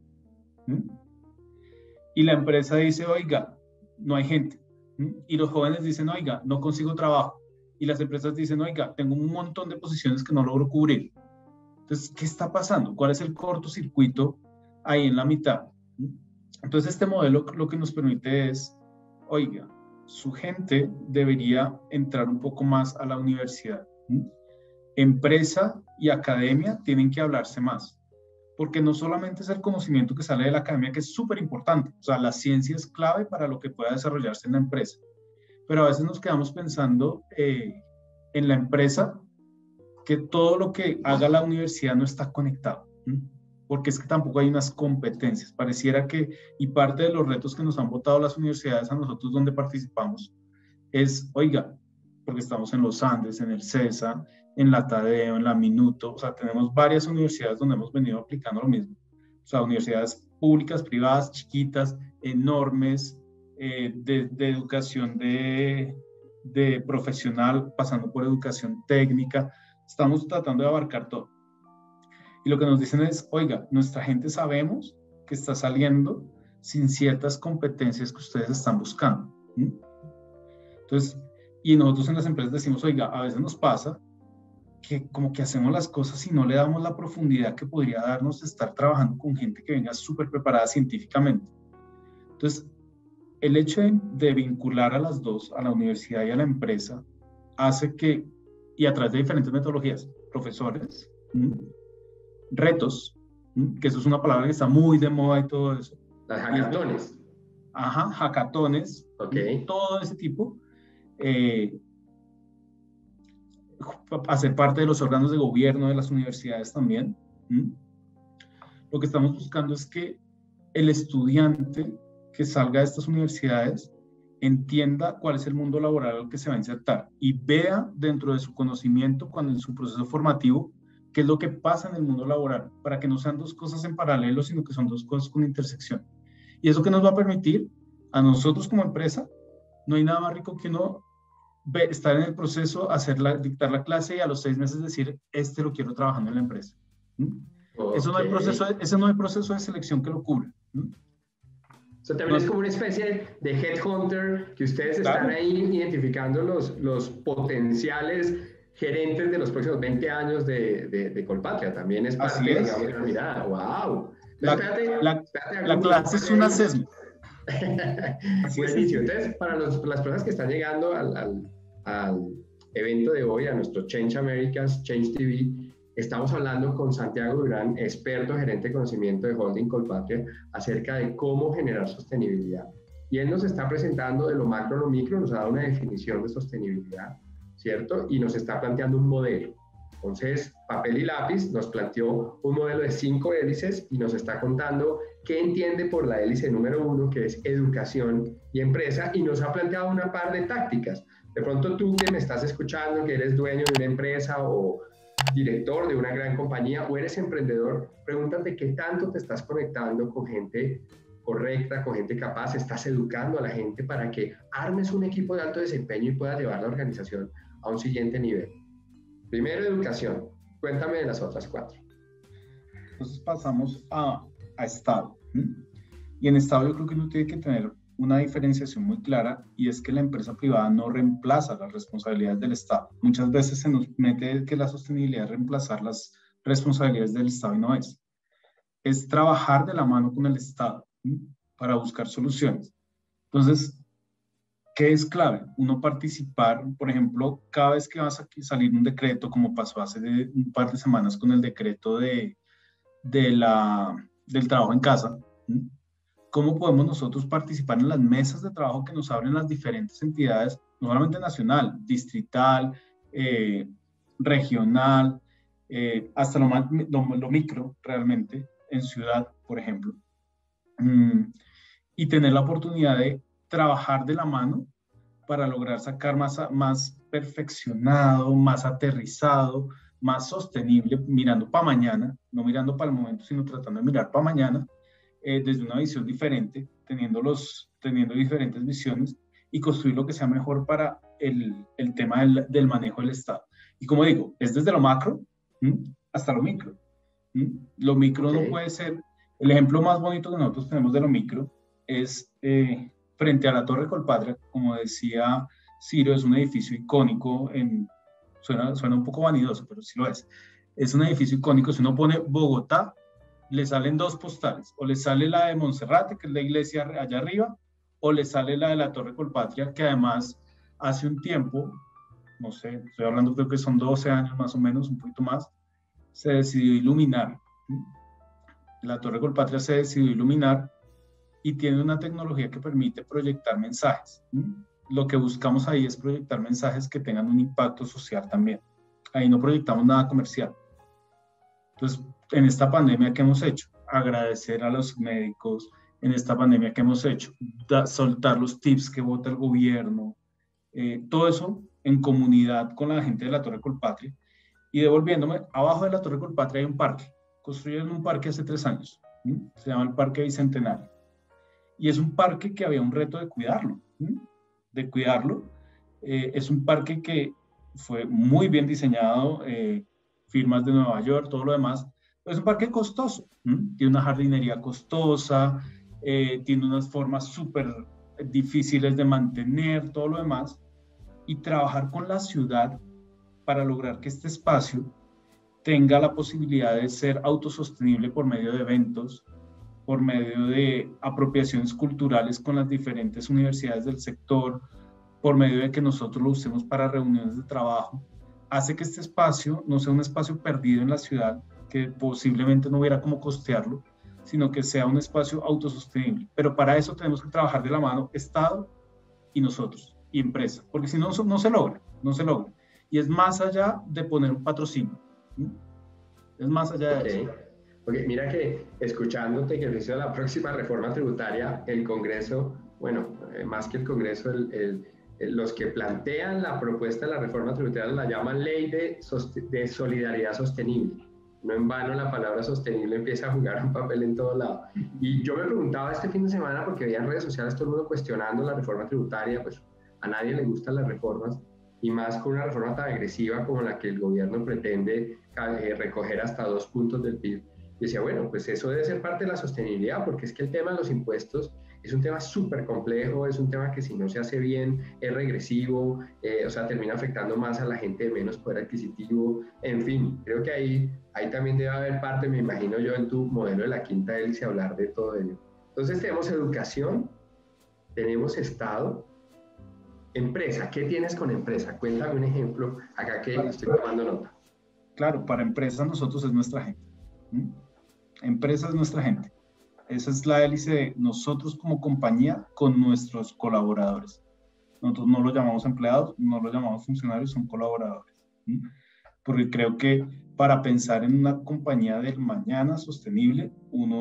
B: Y la empresa dice, oiga, no hay gente. Y los jóvenes dicen, oiga, no consigo trabajo. Y las empresas dicen, oiga, tengo un montón de posiciones que no logro cubrir. Entonces, ¿qué está pasando? ¿Cuál es el cortocircuito ahí en la mitad? Entonces, este modelo lo que nos permite es, oiga, su gente debería entrar un poco más a la universidad. Empresa y academia tienen que hablarse más, porque no solamente es el conocimiento que sale de la academia, que es súper importante, o sea, la ciencia es clave para lo que pueda desarrollarse en la empresa, pero a veces nos quedamos pensando en la empresa que todo lo que haga la universidad no está conectado, porque es que tampoco hay unas competencias. Pareciera que, y parte de los retos que nos han botado las universidades a nosotros donde participamos, es, oiga, porque estamos en los Andes, en el CESA, en la Tadeo, en la Minuto, o sea, tenemos varias universidades donde hemos venido aplicando lo mismo. O sea, universidades públicas, privadas, chiquitas, enormes, de educación de profesional, pasando por educación técnica. Estamos tratando de abarcar todo. Y lo que nos dicen es, oiga, nuestra gente sabemos que está saliendo sin ciertas competencias que ustedes están buscando. Entonces, y nosotros en las empresas decimos, oiga, a veces nos pasa que como que hacemos las cosas y no le damos la profundidad que podría darnos estar trabajando con gente que venga súper preparada científicamente. Entonces, el hecho de vincular a las dos, a la universidad y a la empresa, hace que, y a través de diferentes metodologías, profesores, retos, que eso es una palabra que está muy de moda y todo eso.
A: Las hackatones.
B: Ajá, hackatones,
A: Okay.
B: Todo ese tipo. Hacer parte de los órganos de gobierno de las universidades también. Lo que estamos buscando es que el estudiante que salga de estas universidades entienda cuál es el mundo laboral al que se va a insertar y vea dentro de su conocimiento, cuando en su proceso formativo, qué es lo que pasa en el mundo laboral, para que no sean dos cosas en paralelo, sino que son dos cosas con intersección. Y eso que nos va a permitir a nosotros como empresa, no hay nada más rico que uno estar en el proceso, dictar la clase y a los 6 meses decir, lo quiero trabajando en la empresa. Ese no hay proceso de selección que lo cubra.
A: Eso también es como una especie de headhunter que ustedes están ahí identificando los potenciales gerentes de los próximos 20 años de Colpatria. También es parte, digamos, de la mirada. ¡Wow!
B: La clase es un assessment.
A: Buenísimo. Entonces, para las personas que están llegando al evento de hoy, a nuestro Change Americas, Change TV, estamos hablando con Santiago Durán, experto gerente de conocimiento de Holding Colpatria, acerca de cómo generar sostenibilidad. Y él nos está presentando de lo macro a lo micro, nos ha dado una definición de sostenibilidad, ¿cierto? Y nos está planteando un modelo. Entonces, papel y lápiz nos planteó un modelo de 5 hélices y nos está contando qué entiende por la hélice número 1, que es educación y empresa, y nos ha planteado una par de tácticas. De pronto tú que me estás escuchando, que eres dueño de una empresa o director de una gran compañía o eres emprendedor, pregúntate qué tanto te estás conectando con gente correcta, con gente capaz, estás educando a la gente para que armes un equipo de alto desempeño y puedas llevar la organización a un siguiente nivel. Primero, educación. Cuéntame de las otras 4.
B: Entonces pasamos a Estado. Y en Estado yo creo que uno tiene que tener una diferenciación muy clara, y es que la empresa privada no reemplaza las responsabilidades del Estado. Muchas veces se nos mete que la sostenibilidad es reemplazar las responsabilidades del Estado, y no es. Es trabajar de la mano con el Estado para buscar soluciones. Entonces, ¿qué es clave? Uno participar, por ejemplo, cada vez que va a salir un decreto, como pasó hace un par de semanas con el decreto del trabajo en casa, ¿cómo podemos nosotros participar en las mesas de trabajo que nos abren las diferentes entidades, no solamente nacional, distrital, regional, hasta lo micro realmente, en ciudad, por ejemplo, y tener la oportunidad de trabajar de la mano para lograr sacar más perfeccionado, más aterrizado, más sostenible, mirando para mañana, no mirando para el momento, sino tratando de mirar para mañana, desde una visión diferente, teniendo diferentes visiones, y construir lo que sea mejor para el tema del manejo del Estado. Y como digo, es desde lo macro hasta lo micro. Lo micro no puede ser, el ejemplo más bonito que nosotros tenemos de lo micro es frente a la Torre Colpatria, como decía Ciro, es un edificio icónico, suena un poco vanidoso, pero sí lo es. Es un edificio icónico. Si uno pone Bogotá, le salen 2 postales, o le sale la de Monserrate, que es la iglesia allá arriba, o le sale la de la Torre Colpatria, que además hace un tiempo, no sé, estoy hablando, creo que son 12 años más o menos, un poquito más, se decidió iluminar. La Torre Colpatria se decidió iluminar y tiene una tecnología que permite proyectar mensajes. Lo que buscamos ahí es proyectar mensajes que tengan un impacto social también. Ahí no proyectamos nada comercial. Entonces, en esta pandemia, ¿qué hemos hecho? Agradecer a los médicos. En esta pandemia, ¿qué hemos hecho? Soltar los tips que vota el gobierno. Todo eso en comunidad con la gente de la Torre Colpatria. Y devolviéndome, abajo de la Torre Colpatria hay un parque. Construyeron un parque hace 3 años. Se llama el Parque Bicentenario. Y es un parque que había un reto de cuidarlo. Es un parque que fue muy bien diseñado, firmas de Nueva York, todo lo demás. Es un parque costoso, tiene una jardinería costosa, tiene unas formas súper difíciles de mantener, todo lo demás, y trabajar con la ciudad para lograr que este espacio tenga la posibilidad de ser autosostenible por medio de eventos, por medio de apropiaciones culturales con las diferentes universidades del sector, por medio de que nosotros lo usemos para reuniones de trabajo, hace que este espacio no sea un espacio perdido en la ciudad, que posiblemente no hubiera cómo costearlo, sino que sea un espacio autosostenible. Pero para eso tenemos que trabajar de la mano Estado y nosotros, y empresa, porque si no, no se logra. Y es más allá de poner un patrocinio. Es más allá de eso.
A: Porque mira que escuchándote que inició la próxima reforma tributaria, el Congreso, bueno, más que el Congreso, los que plantean la propuesta de la reforma tributaria la llaman Ley de Solidaridad Sostenible. No en vano la palabra sostenible empieza a jugar un papel en todo lado. Y yo me preguntaba este fin de semana, porque veía en redes sociales todo el mundo cuestionando la reforma tributaria, pues a nadie le gustan las reformas, y más con una reforma tan agresiva como la que el gobierno pretende recoger hasta 2 puntos del PIB. Y decía, bueno, pues eso debe ser parte de la sostenibilidad, porque es que el tema de los impuestos es un tema súper complejo, es un tema que si no se hace bien es regresivo, o sea, termina afectando más a la gente de menos poder adquisitivo. En fin, creo que ahí también debe haber parte, me imagino yo, en tu modelo de la quinta hélice, hablar de todo ello. Entonces tenemos educación, tenemos Estado, empresa. ¿Qué tienes con empresa? Cuéntame un ejemplo acá que estoy tomando nota.
B: Claro, para empresas nosotros es nuestra gente. Empresa es nuestra gente. Esa es la hélice de nosotros como compañía con nuestros colaboradores. Nosotros no los llamamos empleados, no los llamamos funcionarios, son colaboradores. Porque creo que para pensar en una compañía del mañana sostenible,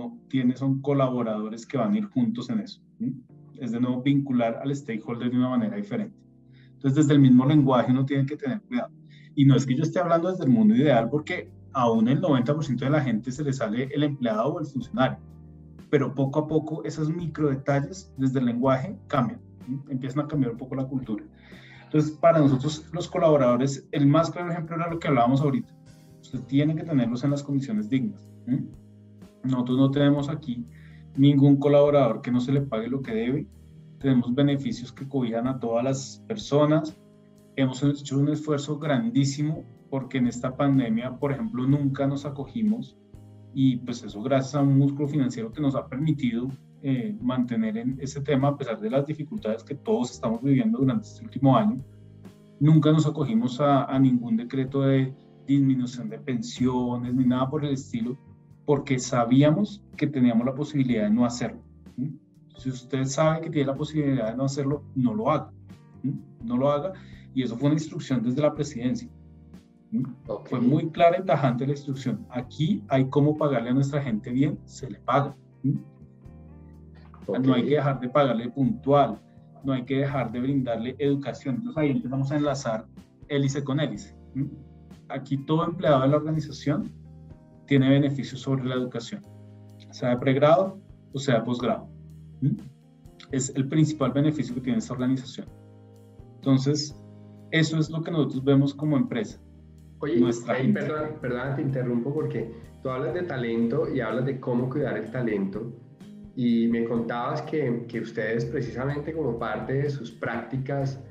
B: son colaboradores que van a ir juntos en eso. Es de nuevo vincular al stakeholder de una manera diferente. Entonces, desde el mismo lenguaje uno tiene que tener cuidado. Y no es que yo esté hablando desde el mundo ideal, porque aún el 90% de la gente se le sale el empleado o el funcionario. Pero poco a poco esos micro detalles desde el lenguaje cambian, empiezan a cambiar un poco la cultura. Entonces, para nosotros los colaboradores, el más claro ejemplo era lo que hablábamos ahorita. Usted tiene que tenerlos en las condiciones dignas. Nosotros no tenemos aquí ningún colaborador que no se le pague lo que debe. Tenemos beneficios que cobijan a todas las personas. Hemos hecho un esfuerzo grandísimo porque en esta pandemia, por ejemplo, nunca nos acogimos, y pues eso gracias a un músculo financiero que nos ha permitido mantener en ese tema a pesar de las dificultades que todos estamos viviendo durante este último año. Nunca nos acogimos a ningún decreto de disminución de pensiones ni nada por el estilo, porque sabíamos que teníamos la posibilidad de no hacerlo. Si usted sabe que tiene la posibilidad de no hacerlo, no lo haga. No lo haga, y eso fue una instrucción desde la presidencia. Okay. Fue muy clara y tajante la instrucción. Aquí hay cómo pagarle a nuestra gente bien, se le paga. Okay. No hay que dejar de pagarle puntual, no hay que dejar de brindarle educación. Entonces ahí empezamos a enlazar hélice con hélice. Aquí todo empleado de la organización tiene beneficios sobre la educación, sea de pregrado o sea de posgrado. Es el principal beneficio que tiene esta organización. Entonces, eso es lo que nosotros vemos como empresa.
A: Oye, perdón, te interrumpo porque tú hablas de talento y hablas de cómo cuidar el talento, y me contabas que ustedes precisamente como parte de sus prácticas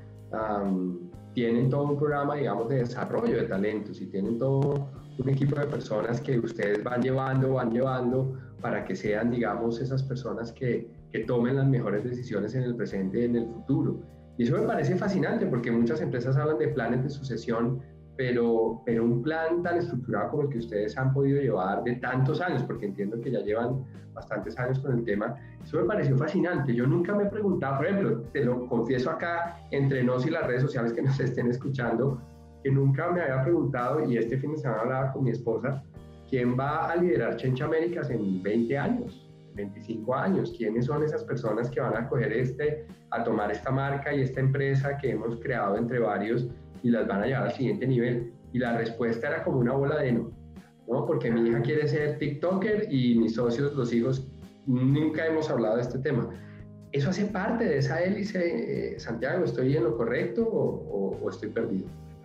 A: tienen todo un programa, digamos, de desarrollo de talentos, y tienen todo un equipo de personas que ustedes van llevando para que sean, digamos, esas personas que tomen las mejores decisiones en el presente y en el futuro. Y eso me parece fascinante porque muchas empresas hablan de planes de sucesión, pero un plan tan estructurado como el que ustedes han podido llevar de tantos años, porque entiendo que ya llevan bastantes años con el tema, eso me pareció fascinante. Yo nunca me he preguntado, por ejemplo, te lo confieso acá entre nos y las redes sociales que nos estén escuchando, que nunca me había preguntado, y este fin de semana hablaba con mi esposa, ¿quién va a liderar Change Américas en 20 años, 25 años? ¿Quiénes son esas personas que van a a tomar esta marca y esta empresa que hemos creado entre varios y las van a llevar al siguiente nivel? Y la respuesta era como una bola de no, porque mi hija quiere ser TikToker y mis socios, los hijos, nunca hemos hablado de este tema. ¿Eso hace parte de esa hélice, Santiago? ¿Estoy en lo correcto o estoy perdido?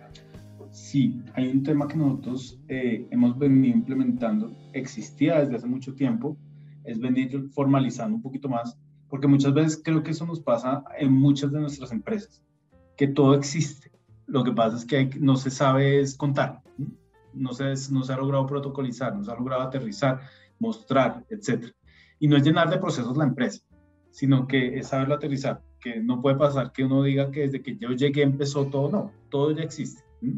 B: Sí, hay un tema que nosotros hemos venido implementando, existía desde hace mucho tiempo, es venir formalizando un poquito más, porque muchas veces creo que eso nos pasa en muchas de nuestras empresas, que todo existe. Lo que pasa es que no se sabe es contar, no se ha logrado protocolizar, no se ha logrado aterrizar, mostrar, etc. Y no es llenar de procesos la empresa, sino que es saberlo aterrizar, que no puede pasar que uno diga que desde que yo llegué empezó todo, no, todo ya existe.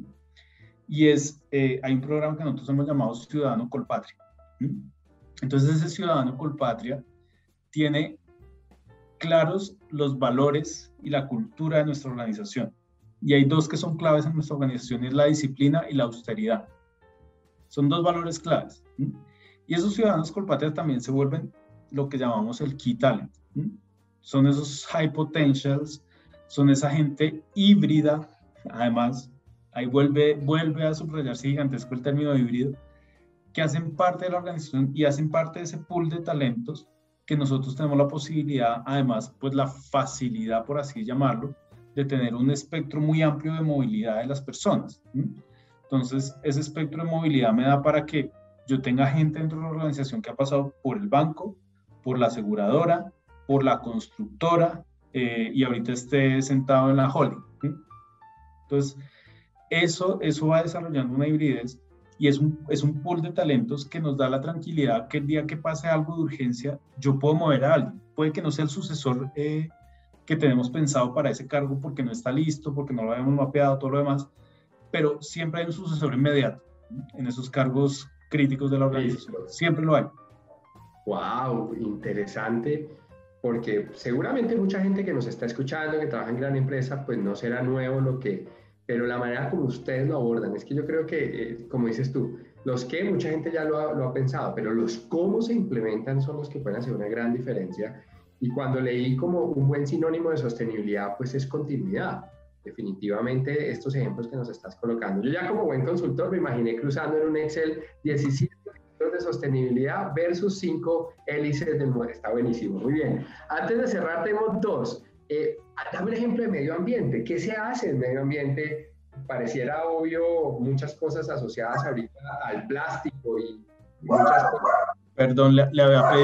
B: Y hay un programa que nosotros hemos llamado Ciudadano Colpatria. Entonces ese Ciudadano Colpatria tiene claros los valores y la cultura de nuestra organización. Y hay dos que son claves en nuestra organización, es la disciplina y la austeridad. Son dos valores claves. Y esos ciudadanos Colpatria también se vuelven lo que llamamos el key talent. Son esos high potentials, son esa gente híbrida, además, ahí vuelve a subrayarse gigantesco el término híbrido, que hacen parte de la organización y hacen parte de ese pool de talentos que nosotros tenemos la posibilidad, además, pues la facilidad, por así llamarlo, de tener un espectro muy amplio de movilidad de las personas. Entonces, ese espectro de movilidad me da para que yo tenga gente dentro de la organización que ha pasado por el banco, por la aseguradora, por la constructora, y ahorita esté sentado en la holding. Entonces, eso va desarrollando una hibridez y es un pool de talentos que nos da la tranquilidad que el día que pase algo de urgencia, yo puedo mover a alguien. Puede que no sea el sucesor que tenemos pensado para ese cargo porque no está listo, porque no lo habíamos mapeado, todo lo demás, pero siempre hay un sucesor inmediato en esos cargos críticos de la organización.
A: Listo.
B: Siempre lo hay.
A: Wow, interesante, porque seguramente mucha gente que nos está escuchando, que trabaja en gran empresa, pues no será nuevo pero la manera como ustedes lo abordan, es que yo creo que, como dices tú, los que mucha gente ya lo ha pensado, pero los cómo se implementan son los que pueden hacer una gran diferencia. Y cuando leí como un buen sinónimo de sostenibilidad, pues es continuidad. Definitivamente estos ejemplos que nos estás colocando. Yo ya como buen consultor me imaginé cruzando en un Excel 17 de sostenibilidad versus 5 hélices del modelo. Está buenísimo, muy bien. Antes de cerrar, tenemos dos. Dame un ejemplo de medio ambiente. ¿Qué se hace en medio ambiente? Pareciera obvio muchas cosas asociadas ahorita al plástico y muchas cosas.
B: Perdón, le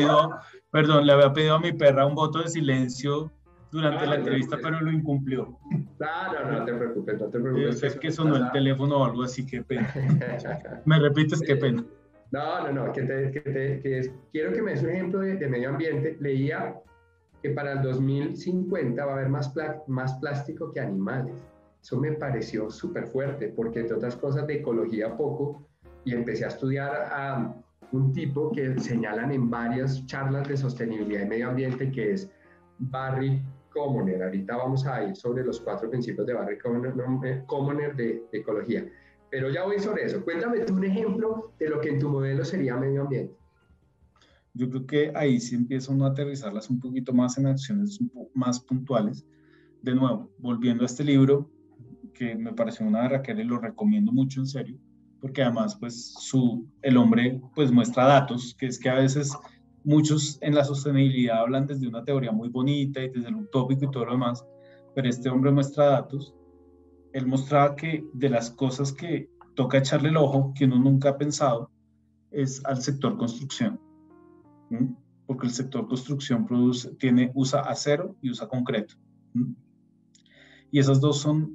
B: había pedido a mi perra un voto de silencio durante la entrevista, pero lo incumplió.
A: Claro, no te preocupes, no te preocupes.
B: Sé que sonó el teléfono o algo así, qué pena. ¿Me repites? Qué pena.
A: No, quiero que me des un ejemplo de medio ambiente. Leía que para el 2050 va a haber más plástico que animales. Eso me pareció súper fuerte, porque entre otras cosas de ecología poco, y empecé a estudiar a un tipo que señalan en varias charlas de sostenibilidad y medio ambiente, que es Barry Commoner. Ahorita vamos a ir sobre los 4 principios de Barry Commoner de ecología. Pero ya voy sobre eso. Cuéntame tú un ejemplo de lo que en tu modelo sería medio ambiente.
B: Yo creo que ahí sí empieza uno a aterrizarlas un poquito más en acciones más puntuales. De nuevo, volviendo a este libro, que me pareció una berraquera y lo recomiendo mucho en serio, porque además pues el hombre pues muestra datos, que es que a veces muchos en la sostenibilidad hablan desde una teoría muy bonita y desde el utópico y todo lo demás, pero este hombre muestra datos. Él mostraba que de las cosas que toca echarle el ojo, que uno nunca ha pensado, es al sector construcción. ¿Mm? Porque el sector construcción usa acero y usa concreto. ¿Mm? Y esos dos son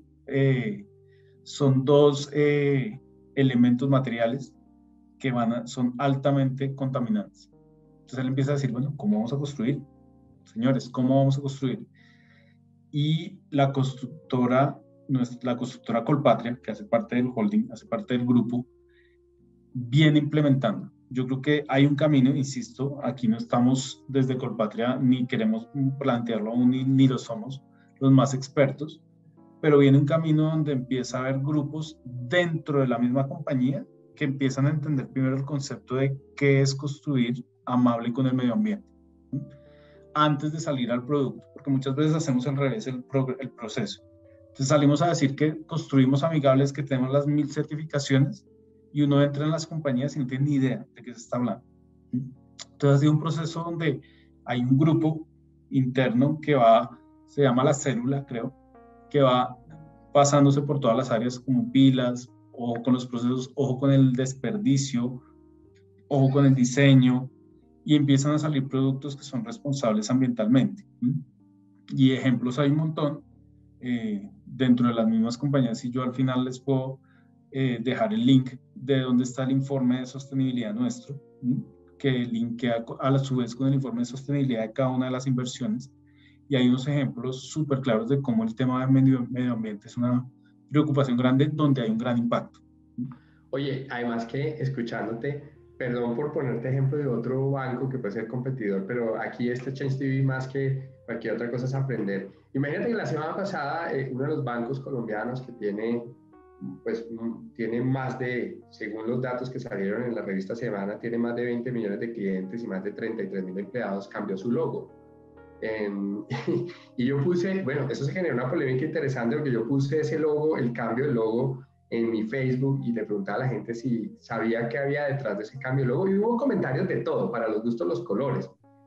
B: dos elementos materiales que son altamente contaminantes. Entonces él empieza a decir, bueno, ¿cómo vamos a construir? Señores, ¿cómo vamos a construir? Y la constructora Colpatria, que hace parte del holding, hace parte del grupo, viene implementando. Yo creo que hay un camino, insisto, aquí no estamos desde Colpatria, ni queremos plantearlo aún, ni lo somos los más expertos, pero viene un camino donde empieza a haber grupos dentro de la misma compañía que empiezan a entender primero el concepto de qué es construir amable con el medio ambiente, ¿sí? Antes de salir al producto, porque muchas veces hacemos al revés el proceso. Entonces salimos a decir que construimos amigables, que tenemos las 1000 certificaciones, y uno entra en las compañías y no tiene ni idea de qué se está hablando. Entonces ha sido un proceso donde hay un grupo interno se llama la célula, creo, que va pasándose por todas las áreas como pilas, ojo con los procesos, ojo con el desperdicio, ojo con el diseño, y empiezan a salir productos que son responsables ambientalmente. Y ejemplos hay un montón dentro de las mismas compañías, y yo al final les puedo dejar el link de dónde está el informe de sostenibilidad nuestro, que linkea a su vez con el informe de sostenibilidad de cada una de las inversiones, y hay unos ejemplos súper claros de cómo el tema del medio ambiente es una preocupación grande donde hay un gran impacto.
A: Oye, además que escuchándote, perdón por ponerte ejemplo de otro banco que puede ser competidor, pero aquí este Change TV más que cualquier otra cosa es aprender. Imagínate que la semana pasada uno de los bancos colombianos que tiene más de, según los datos que salieron en la revista Semana, tiene más de 20 millones de clientes y más de 33.000 empleados, cambió su logo. Y yo puse, bueno, eso se generó una polémica interesante porque yo puse ese logo, el cambio del logo en mi Facebook, y le preguntaba a la gente si sabía qué había detrás de ese cambio de logo, y hubo comentarios de todo, para los gustos, los colores.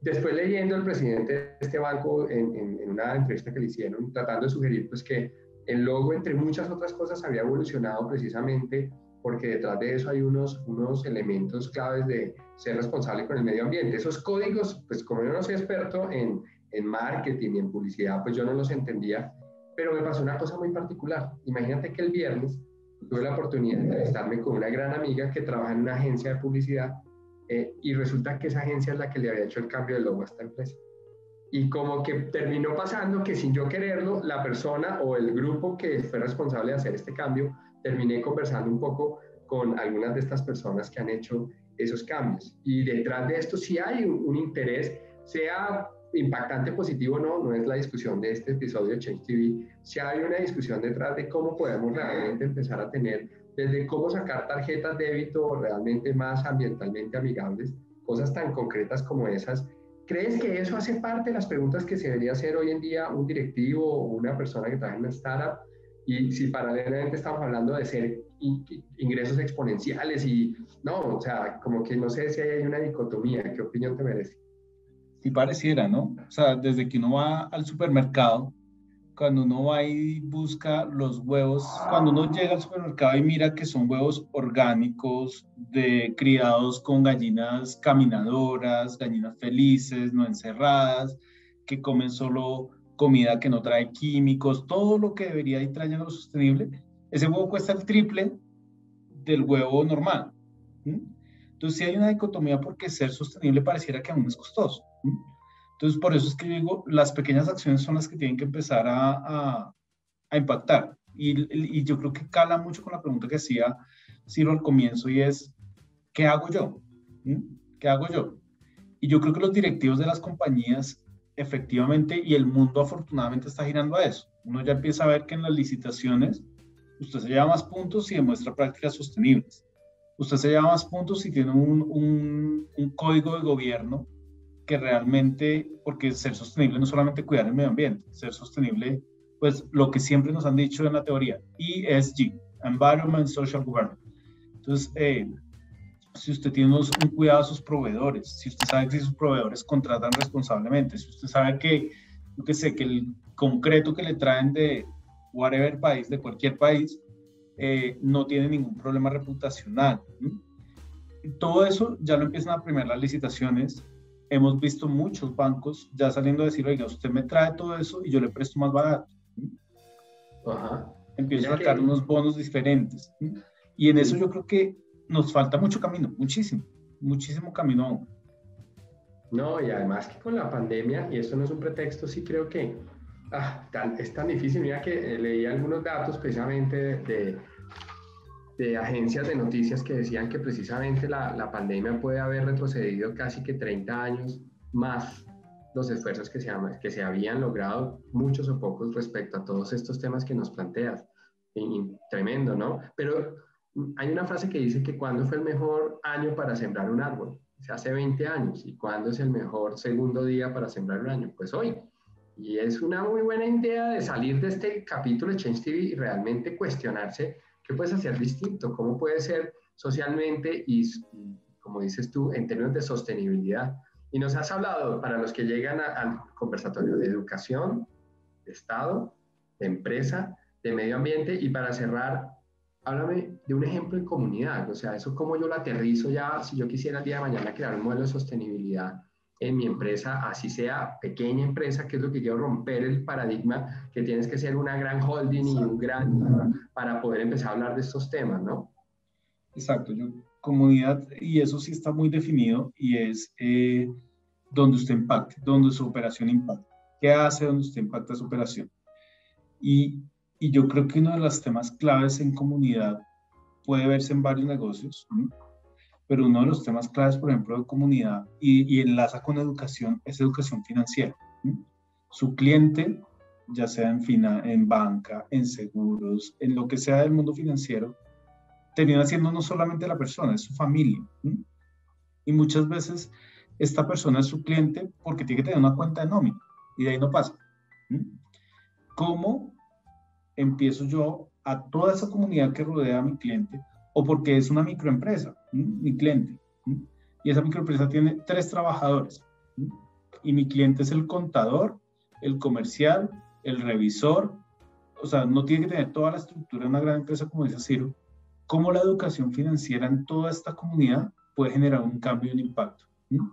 A: después leyendo el presidente de este banco en una entrevista que le hicieron, tratando de sugerir pues que el logo, entre muchas otras cosas, había evolucionado precisamente porque detrás de eso hay unos elementos claves de ser responsable con el medio ambiente. Esos códigos, pues como yo no soy experto en marketing y en publicidad, pues yo no los entendía, pero me pasó una cosa muy particular. Imagínate que el viernes tuve la oportunidad de entrevistarme con una gran amiga que trabaja en una agencia de publicidad y resulta que esa agencia es la que le había hecho el cambio de logo a esta empresa. Y como que terminó pasando que sin yo quererlo, la persona o el grupo que fue responsable de hacer este cambio, terminé conversando un poco con algunas de estas personas que han hecho esos cambios. Y detrás de esto sí hay un interés, sea impactante, positivo o no, no es la discusión de este episodio de Change TV, sí hay una discusión detrás de cómo podemos realmente empezar a tener, desde cómo sacar tarjetas de débito realmente más ambientalmente amigables, cosas tan concretas como esas. ¿Crees que eso hace parte de las preguntas que se debería hacer hoy en día un directivo o una persona que trabaja en una startup? Y si paralelamente estamos hablando de ser ingresos exponenciales y no, o sea, como que no sé si hay una dicotomía, ¿qué opinión te merece?
B: Sí pareciera, ¿no? O sea, desde que uno va al supermercado, cuando uno va y busca los huevos, cuando uno llega al supermercado y mira que son huevos orgánicos, criados con gallinas caminadoras, gallinas felices, no encerradas, que comen solo comida que no trae químicos, todo lo que debería ir trayendo lo sostenible, ese huevo cuesta el triple del huevo normal. ¿Sí? Entonces, sí hay una dicotomía porque ser sostenible pareciera que aún es costoso. ¿Sí? Entonces, por eso es que yo digo, las pequeñas acciones son las que tienen que empezar a impactar. Y yo creo que cala mucho con la pregunta que hacía Ciro al comienzo y es, ¿qué hago yo? ¿Mm? ¿Qué hago yo? Y yo creo que los directivos de las compañías, efectivamente, y el mundo afortunadamente está girando a eso. Uno ya empieza a ver que en las licitaciones usted se lleva más puntos si demuestra prácticas sostenibles. Usted se lleva más puntos si tiene un código de gobierno que realmente, porque ser sostenible no es solamente cuidar el medio ambiente, ser sostenible, pues lo que siempre nos han dicho en la teoría, ESG, Environment, Social Governance. Entonces, si usted tiene un cuidado a sus proveedores, si usted sabe que sus proveedores contratan responsablemente, si usted sabe que, yo que sé, que el concreto que le traen de whatever país, de cualquier país, no tiene ningún problema reputacional. Todo eso ya lo empiezan a premiar las licitaciones. Hemos visto muchos bancos ya saliendo a decir, oiga, usted me trae todo eso y yo le presto más barato.
A: Ajá.
B: Empiezo a sacar unos bonos diferentes. Y en eso yo creo que nos falta mucho camino, muchísimo camino aún.
A: No, y además que con la pandemia, y esto no es un pretexto, sí creo que es tan difícil. Mira que leí algunos datos precisamente de agencias de noticias que decían que precisamente la pandemia puede haber retrocedido casi que 30 años más los esfuerzos que se habían logrado, muchos o pocos, respecto a todos estos temas que nos planteas. Tremendo, ¿no? Pero hay una frase que dice que ¿cuándo fue el mejor año para sembrar un árbol? Se hace 20 años. ¿Y cuándo es el mejor segundo día para sembrar un año? Pues hoy. Y es una muy buena idea de salir de este capítulo de Change TV y realmente cuestionarse qué puedes hacer distinto, cómo puede ser socialmente y, como dices tú, en términos de sostenibilidad. Y nos has hablado, para los que llegan al conversatorio, de educación, de Estado, de empresa, de medio ambiente, y para cerrar, háblame de un ejemplo en comunidad, o sea, eso cómo yo lo aterrizo ya, si yo quisiera el día de mañana crear un modelo de sostenibilidad en mi empresa, así sea pequeña empresa, que es lo que quiero, romper el paradigma que tienes que ser una gran holding y un gran para poder empezar a hablar de estos temas, ¿no?
B: Exacto, comunidad, y eso sí está muy definido, y es donde usted impacte, donde su operación impacta. ¿Qué hace donde usted impacta su operación? Y yo creo que uno de los temas claves en comunidad puede verse en varios negocios, ¿sí? Pero uno de los temas claves, por ejemplo, de comunidad y enlaza con educación, es educación financiera. ¿Sí? Su cliente, ya sea en banca, en seguros, en lo que sea del mundo financiero, termina siendo no solamente la persona, es su familia. ¿Sí? Y muchas veces esta persona es su cliente porque tiene que tener una cuenta de nómina y de ahí no pasa. ¿Sí? ¿Cómo empiezo yo a toda esa comunidad que rodea a mi cliente? O porque es una microempresa, ¿sí? Mi cliente, ¿sí? Y esa microempresa tiene 3 trabajadores, ¿sí? Y mi cliente es el contador, el comercial, el revisor. O sea, no tiene que tener toda la estructura de una gran empresa, como dice Ciro. ¿Cómo la educación financiera en toda esta comunidad puede generar un cambio y un impacto?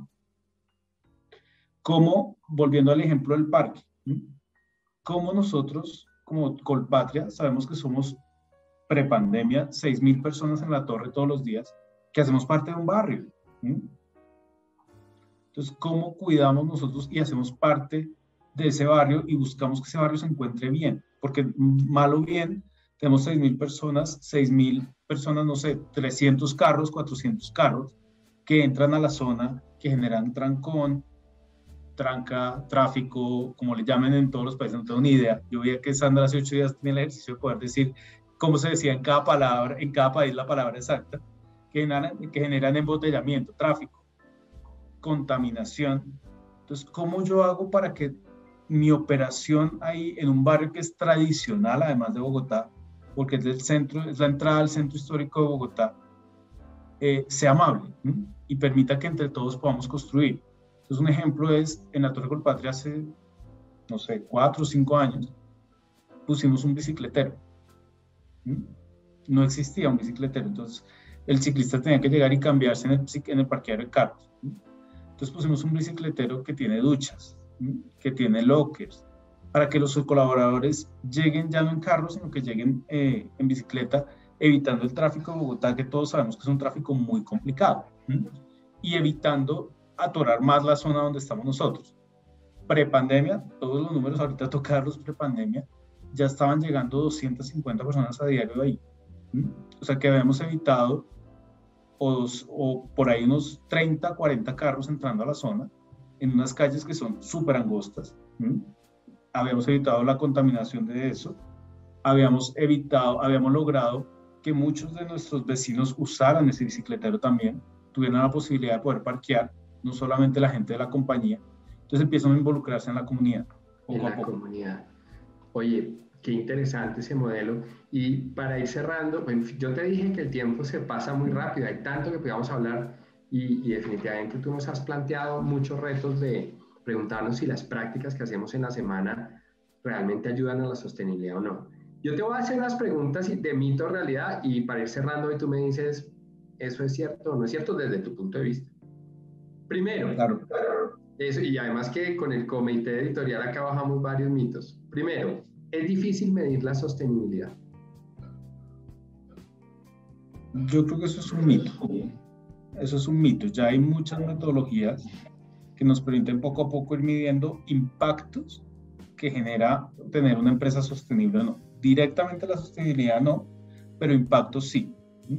B: ¿Cómo, volviendo al ejemplo del parque, cómo nosotros, como Colpatria, sabemos que somos prepandemia, 6.000 personas en la torre todos los días, que hacemos parte de un barrio? Entonces, ¿cómo cuidamos nosotros y hacemos parte de ese barrio y buscamos que ese barrio se encuentre bien? Porque mal o bien, tenemos 6.000 personas, no sé, 300 carros, 400 carros, que entran a la zona, que generan trancón, tranca, tráfico, como le llamen en todos los países, no tengo ni idea. Yo veía que Sandra hace 8 días tenía el ejercicio de poder decir cómo se decía en cada palabra, en cada país la palabra exacta, que generan embotellamiento, tráfico, contaminación. Entonces, ¿cómo yo hago para que mi operación ahí en un barrio que es tradicional, además de Bogotá, porque es del centro, es la entrada al centro histórico de Bogotá, sea amable y permita que entre todos podamos construir? Entonces, un ejemplo es, en la Torre Colpatria hace, no sé, 4 o 5 años, pusimos un bicicletero. No existía un bicicletero, entonces el ciclista tenía que llegar y cambiarse en el parqueadero de carros. Entonces pusimos un bicicletero que tiene duchas, que tiene lockers, para que los colaboradores lleguen ya no en carros, sino que lleguen en bicicleta, evitando el tráfico de Bogotá, que todos sabemos que es un tráfico muy complicado, y evitando atorar más la zona donde estamos nosotros. Prepandemia, todos los números ahorita tocarlos prepandemia, ya estaban llegando 250 personas a diario ahí. O sea que habíamos evitado o por ahí unos 30, 40 carros entrando a la zona, en unas calles que son súper angostas. Habíamos evitado la contaminación de eso, habíamos logrado que muchos de nuestros vecinos usaran ese bicicletero también, tuvieran la posibilidad de poder parquear, no solamente la gente de la compañía. Entonces empiezan a involucrarse en la comunidad.
A: En la comunidad. Oye, qué interesante ese modelo. Y para ir cerrando, yo te dije que el tiempo se pasa muy rápido, hay tanto que podamos hablar y definitivamente tú nos has planteado muchos retos de preguntarnos si las prácticas que hacemos en la semana realmente ayudan a la sostenibilidad o no. Yo te voy a hacer unas preguntas de mito o realidad y para ir cerrando y tú me dices, ¿eso es cierto o no es cierto desde tu punto de vista? Primero,
B: claro.
A: Eso, y además que con el comité editorial acá bajamos varios mitos. Primero, ¿es difícil medir la sostenibilidad?
B: Yo creo que eso es un mito. Eso es un mito. Ya hay muchas metodologías que nos permiten poco a poco ir midiendo impactos que genera tener una empresa sostenible o no. Directamente la sostenibilidad no, pero impactos sí.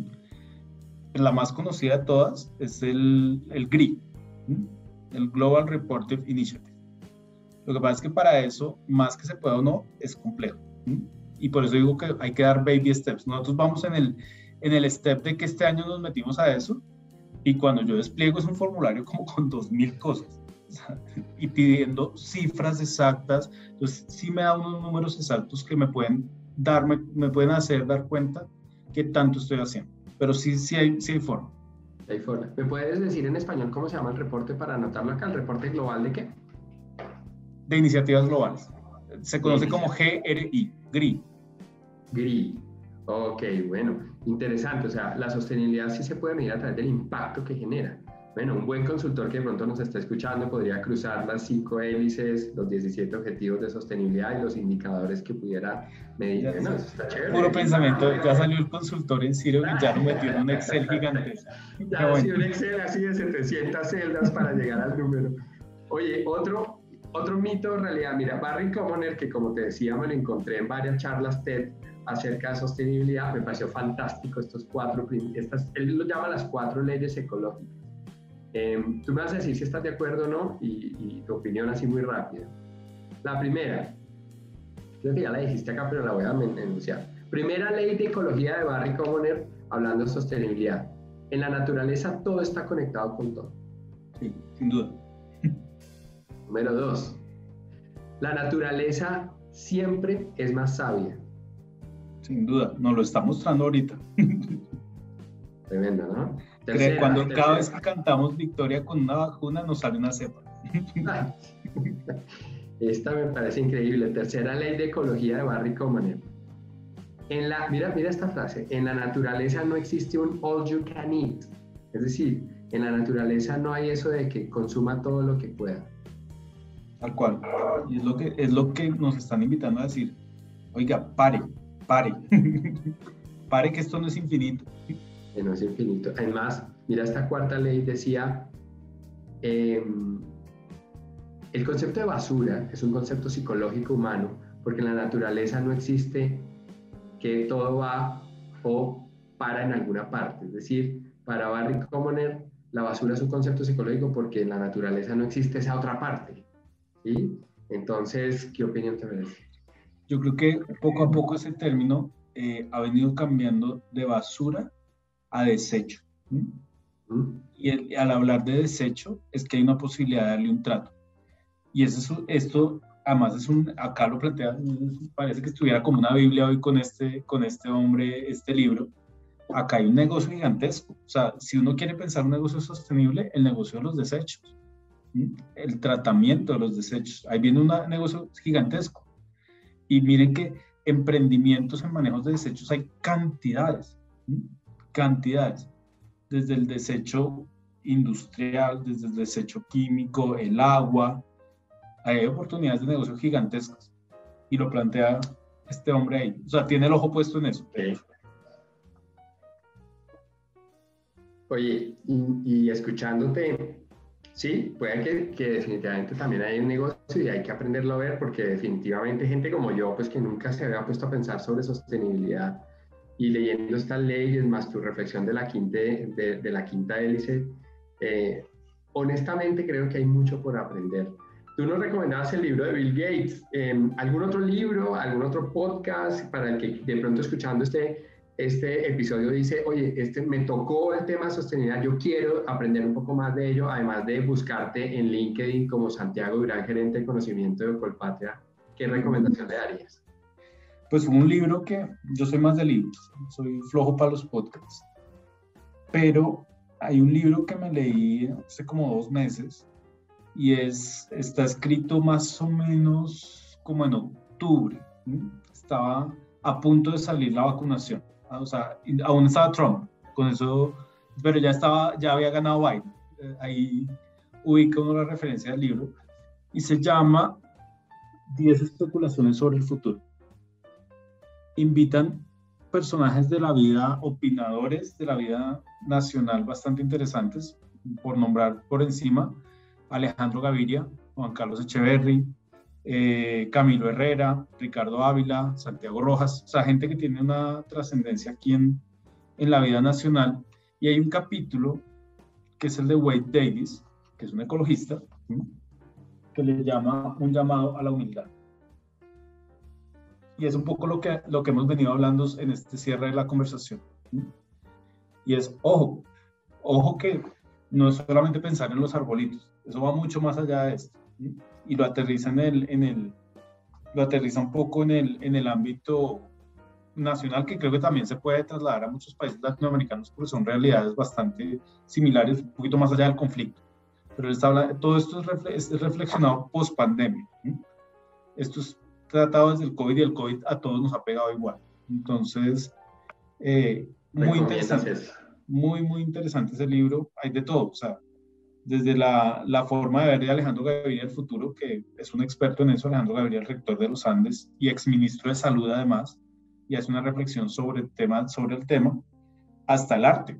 B: La más conocida de todas es el GRI, el Global Reporting Initiative. Lo que pasa es que para eso, más que se pueda o no, es complejo. Y por eso digo que hay que dar baby steps. Nosotros vamos en el step de que este año nos metimos a eso, y cuando yo despliego es un formulario como con 2.000 cosas, y pidiendo cifras exactas. Entonces sí me da unos números exactos que me pueden hacer dar cuenta qué tanto estoy haciendo. Pero sí hay forma.
A: Hay forma. ¿Me puedes decir en español cómo se llama el reporte para anotarlo acá? ¿El reporte global de qué?
B: De iniciativas globales. Se conoce como GRI, GRI.
A: GRI. Ok, bueno, interesante. O sea, la sostenibilidad sí se puede medir a través del impacto que genera. Bueno, un buen consultor que de pronto nos está escuchando podría cruzar las 5 hélices, los 17 objetivos de sostenibilidad y los indicadores que pudiera medir. Bueno, eso está chévere.
B: Puro pensamiento, ya salió el consultor en Ciro y ya lo metió en un Excel gigantesco.
A: Ya ha sido un Excel así de 700 celdas para llegar al número. Oye, otro mito en realidad, mira, Barry Commoner, que como te decía, me lo encontré en varias charlas TED acerca de sostenibilidad, me pareció fantástico él lo llama las 4 leyes ecológicas. Tú me vas a decir si estás de acuerdo o no y tu opinión así muy rápida. La primera, creo que ya la dijiste acá, pero la voy a enunciar. Primera ley de ecología de Barry Commoner, hablando de sostenibilidad. En la naturaleza todo está conectado con todo.
B: Sí, sin duda.
A: Número 2. La naturaleza siempre es más sabia.
B: Sin duda, nos lo está mostrando ahorita.
A: Tremendo, ¿no?
B: Cada vez que cantamos victoria con una vacuna nos sale una cepa.
A: Ay, esta me parece increíble. Tercera ley de ecología de Barry Commoner. Mira esta frase. En la naturaleza no existe un all you can eat. Es decir, en la naturaleza no hay eso de que consuma todo lo que pueda.
B: Tal cual. Y es lo que nos están invitando a decir. Oiga, pare. Pare que esto no es infinito.
A: Que no es infinito. Además, mira, esta cuarta ley decía, el concepto de basura es un concepto psicológico humano, porque en la naturaleza no existe que todo va o para en alguna parte. Es decir, para Barry Commoner, la basura es un concepto psicológico porque en la naturaleza no existe esa otra parte. ¿Sí? Entonces, ¿qué opinión te merece?
B: Yo creo que poco a poco ese término ha venido cambiando de basura a desecho.
A: ¿Mm?
B: Y al hablar de desecho es que hay una posibilidad de darle un trato. Y esto además acá lo plantea, parece que estuviera como una Biblia hoy con este hombre, este libro. Acá hay un negocio gigantesco. O sea, si uno quiere pensar un negocio sostenible, el negocio de los desechos, el tratamiento de los desechos, ahí viene un negocio gigantesco. Y miren que emprendimientos en manejos de desechos hay cantidades, cantidades, desde el desecho industrial, desde el desecho químico, el agua. Hay oportunidades de negocio gigantescas y lo plantea este hombre ahí. O sea, tiene el ojo puesto en eso.
A: Sí. Oye, y escuchándote, sí, puede que definitivamente también hay un negocio y hay que aprenderlo a ver porque definitivamente gente como yo, pues que nunca se había puesto a pensar sobre sostenibilidad y leyendo estas leyes más tu reflexión de la quinta hélice, honestamente creo que hay mucho por aprender. Tú nos recomendabas el libro de Bill Gates. ¿Algún otro libro, algún otro podcast para el que de pronto escuchando este episodio dice, oye, me tocó el tema de sostenibilidad, yo quiero aprender un poco más de ello, además de buscarte en LinkedIn como Santiago Durán, gerente de conocimiento de Colpatria? ¿Qué recomendación le darías?
B: Pues un libro que yo soy más de libros, soy flojo para los podcasts, pero hay un libro que me leí hace como 2 meses y está escrito más o menos como en octubre. Estaba a punto de salir la vacunación, o sea, aún estaba Trump, con eso, pero ya había ganado Biden. Ahí ubica uno la referencia del libro y se llama 10 especulaciones sobre el futuro. Invitan personajes de la vida, opinadores de la vida nacional bastante interesantes, por nombrar por encima Alejandro Gaviria, Juan Carlos Echeverry, Camilo Herrera, Ricardo Ávila, Santiago Rojas, o sea, gente que tiene una trascendencia aquí en la vida nacional. Y hay un capítulo que es el de Wade Davis, que es un ecologista, que le llama un llamado a la humildad. Y es un poco lo que hemos venido hablando en este cierre de la conversación. Y es, ojo que no es solamente pensar en los arbolitos, eso va mucho más allá de esto. Y lo aterriza lo aterriza un poco en el ámbito nacional, que creo que también se puede trasladar a muchos países latinoamericanos, porque son realidades bastante similares, un poquito más allá del conflicto. Pero todo esto es reflexionado post pandemia. Esto es tratado desde el COVID y el COVID a todos nos ha pegado igual. Entonces, muy interesante. Muy, muy interesante ese libro. Hay de todo, o sea, desde la forma de ver de Alejandro Gaviria el futuro, que es un experto en eso, Alejandro Gaviria, el rector de los Andes y exministro de Salud además, y hace una reflexión sobre el tema, hasta el arte.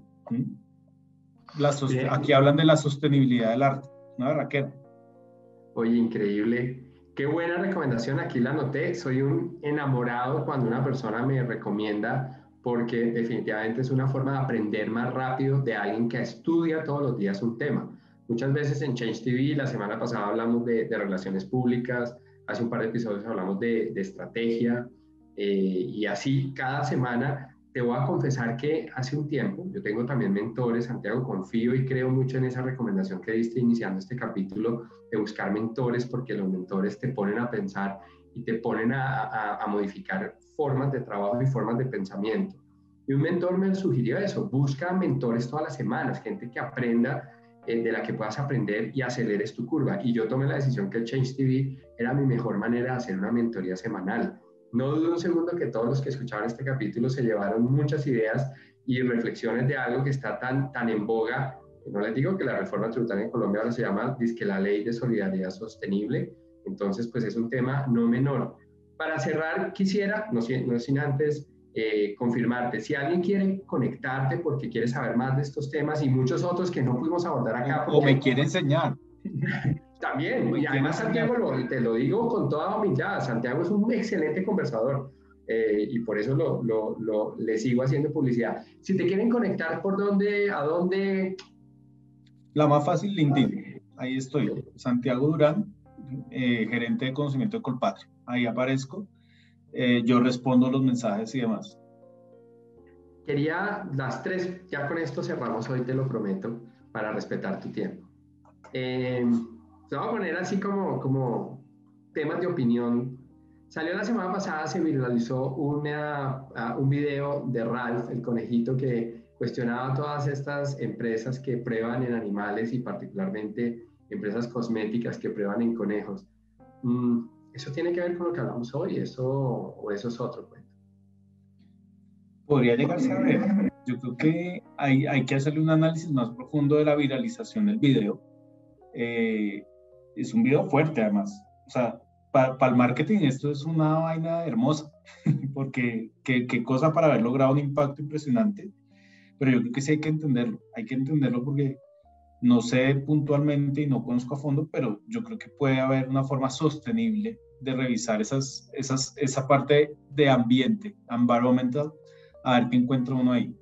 B: Aquí hablan de la sostenibilidad del arte, una barraquera.
A: Oye, increíble. Qué buena recomendación, aquí la anoté. Soy un enamorado cuando una persona me recomienda porque definitivamente es una forma de aprender más rápido de alguien que estudia todos los días un tema. Muchas veces en Change TV, la semana pasada hablamos de relaciones públicas, hace un par de episodios hablamos de estrategia y así cada semana. Te voy a confesar que hace un tiempo, yo tengo también mentores, Santiago, confío y creo mucho en esa recomendación que diste iniciando este capítulo de buscar mentores, porque los mentores te ponen a pensar y te ponen a modificar formas de trabajo y formas de pensamiento. Y un mentor me sugirió eso, busca mentores todas las semanas, gente que aprenda de la que puedas aprender y aceleres tu curva. Y yo tomé la decisión que el Change TV era mi mejor manera de hacer una mentoría semanal. No dudo un segundo que todos los que escuchaban este capítulo se llevaron muchas ideas y reflexiones de algo que está tan en boga. No les digo que la reforma tributaria en Colombia ahora se llama dizque la Ley de Solidaridad Sostenible, entonces pues es un tema no menor. Para cerrar, quisiera, no sin antes confirmarte, si alguien quiere conectarte porque quiere saber más de estos temas y muchos otros que no pudimos abordar acá.
B: O me quiere enseñar.
A: También, y además Santiago, te lo digo con toda humildad, Santiago es un excelente conversador y por eso le sigo haciendo publicidad. Si te quieren conectar, ¿por dónde, a dónde?
B: La más fácil, LinkedIn. Ahí estoy, Santiago Durán, gerente de conocimiento de Colpatria. Ahí aparezco. Yo respondo los mensajes y demás.
A: Quería las 3, ya con esto cerramos hoy, te lo prometo, para respetar tu tiempo. Te voy a poner así como temas de opinión. Salió la semana pasada, se viralizó un video de Ralph, el conejito, que cuestionaba todas estas empresas que prueban en animales y particularmente empresas cosméticas que prueban en conejos. ¿Eso tiene que ver con lo que hablamos hoy? ¿O eso es otro cuento?
B: Podría llegarse a ver. Yo creo que hay que hacerle un análisis más profundo de la viralización del video. Es un video fuerte, además. O sea, para el marketing esto es una vaina hermosa, porque qué cosa para haber logrado un impacto impresionante. Pero yo creo que sí hay que entenderlo porque no sé puntualmente y no conozco a fondo, pero yo creo que puede haber una forma sostenible de revisar esa parte de ambiente, environmental, a ver qué encuentra uno ahí.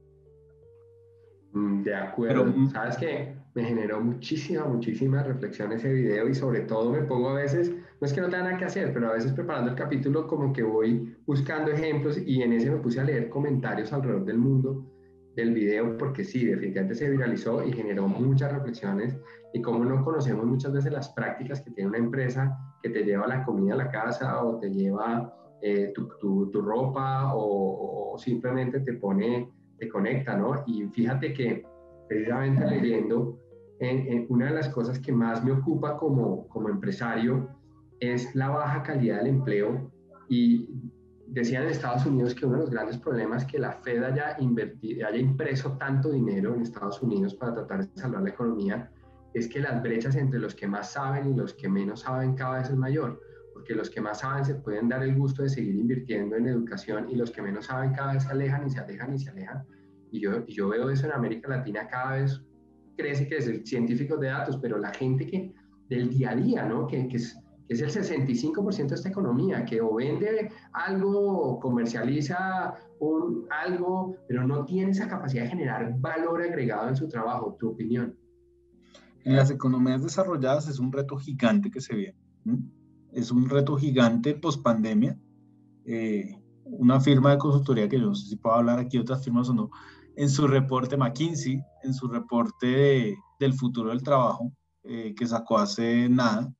A: De acuerdo. Pero, ¿sabes qué? Me generó muchísima reflexión ese video y sobre todo me pongo a veces, no es que no tenga nada que hacer, pero a veces preparando el capítulo como que voy buscando ejemplos y en ese me puse a leer comentarios alrededor del mundo del video porque sí, definitivamente se viralizó y generó muchas reflexiones y cómo no conocemos muchas veces las prácticas que tiene una empresa que te lleva la comida a la casa o te lleva tu ropa o simplemente te conecta, ¿no? Y fíjate que precisamente leyendo, una de las cosas que más me ocupa como empresario es la baja calidad del empleo y decían en Estados Unidos que uno de los grandes problemas es que la Fed haya impreso tanto dinero en Estados Unidos para tratar de salvar la economía, es que las brechas entre los que más saben y los que menos saben cada vez es mayor, porque los que más saben se pueden dar el gusto de seguir invirtiendo en educación y los que menos saben cada vez se alejan y se alejan y se alejan. Y yo veo eso en América Latina cada vez crece científicos de datos, pero la gente del día a día, ¿no? que es el 65% de esta economía, que o vende algo o comercializa algo, pero no tiene esa capacidad de generar valor agregado en su trabajo. ¿Tu opinión?
B: En las economías desarrolladas es un reto gigante que se viene. Es un reto gigante post-pandemia. Una firma de consultoría que yo no sé si puedo hablar aquí, otras firmas o no, en su reporte McKinsey, en su reporte del futuro del trabajo, que sacó hace nada,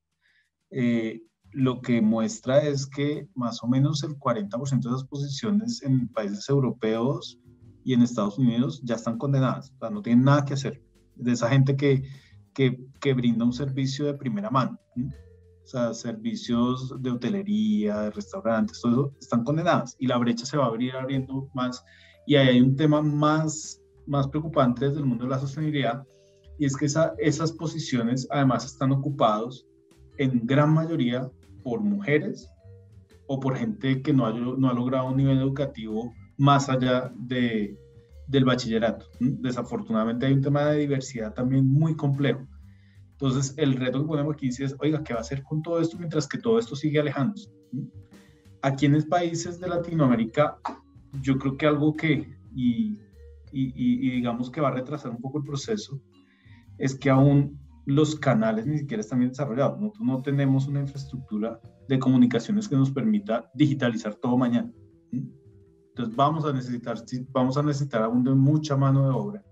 B: lo que muestra es que más o menos el 40% de esas posiciones en países europeos y en Estados Unidos ya están condenadas, o sea, no tienen nada que hacer. De esa gente que brinda un servicio de primera mano, o sea, servicios de hotelería, de restaurantes, todo eso, están condenadas y la brecha se va a abriendo más. Y ahí hay un tema más preocupante desde el mundo de la sostenibilidad, y es que esas posiciones además están ocupados en gran mayoría por mujeres o por gente que no ha logrado un nivel educativo más allá del bachillerato. Desafortunadamente hay un tema de diversidad también muy complejo. Entonces el reto que ponemos aquí es, oiga, ¿qué va a hacer con todo esto mientras que todo esto sigue alejándose? Aquí en los países de Latinoamérica, yo creo que algo que, y digamos que va a retrasar un poco el proceso, es que aún los canales ni siquiera están bien desarrollados. Nosotros no tenemos una infraestructura de comunicaciones que nos permita digitalizar todo mañana. Entonces vamos a necesitar aún de mucha mano de obra.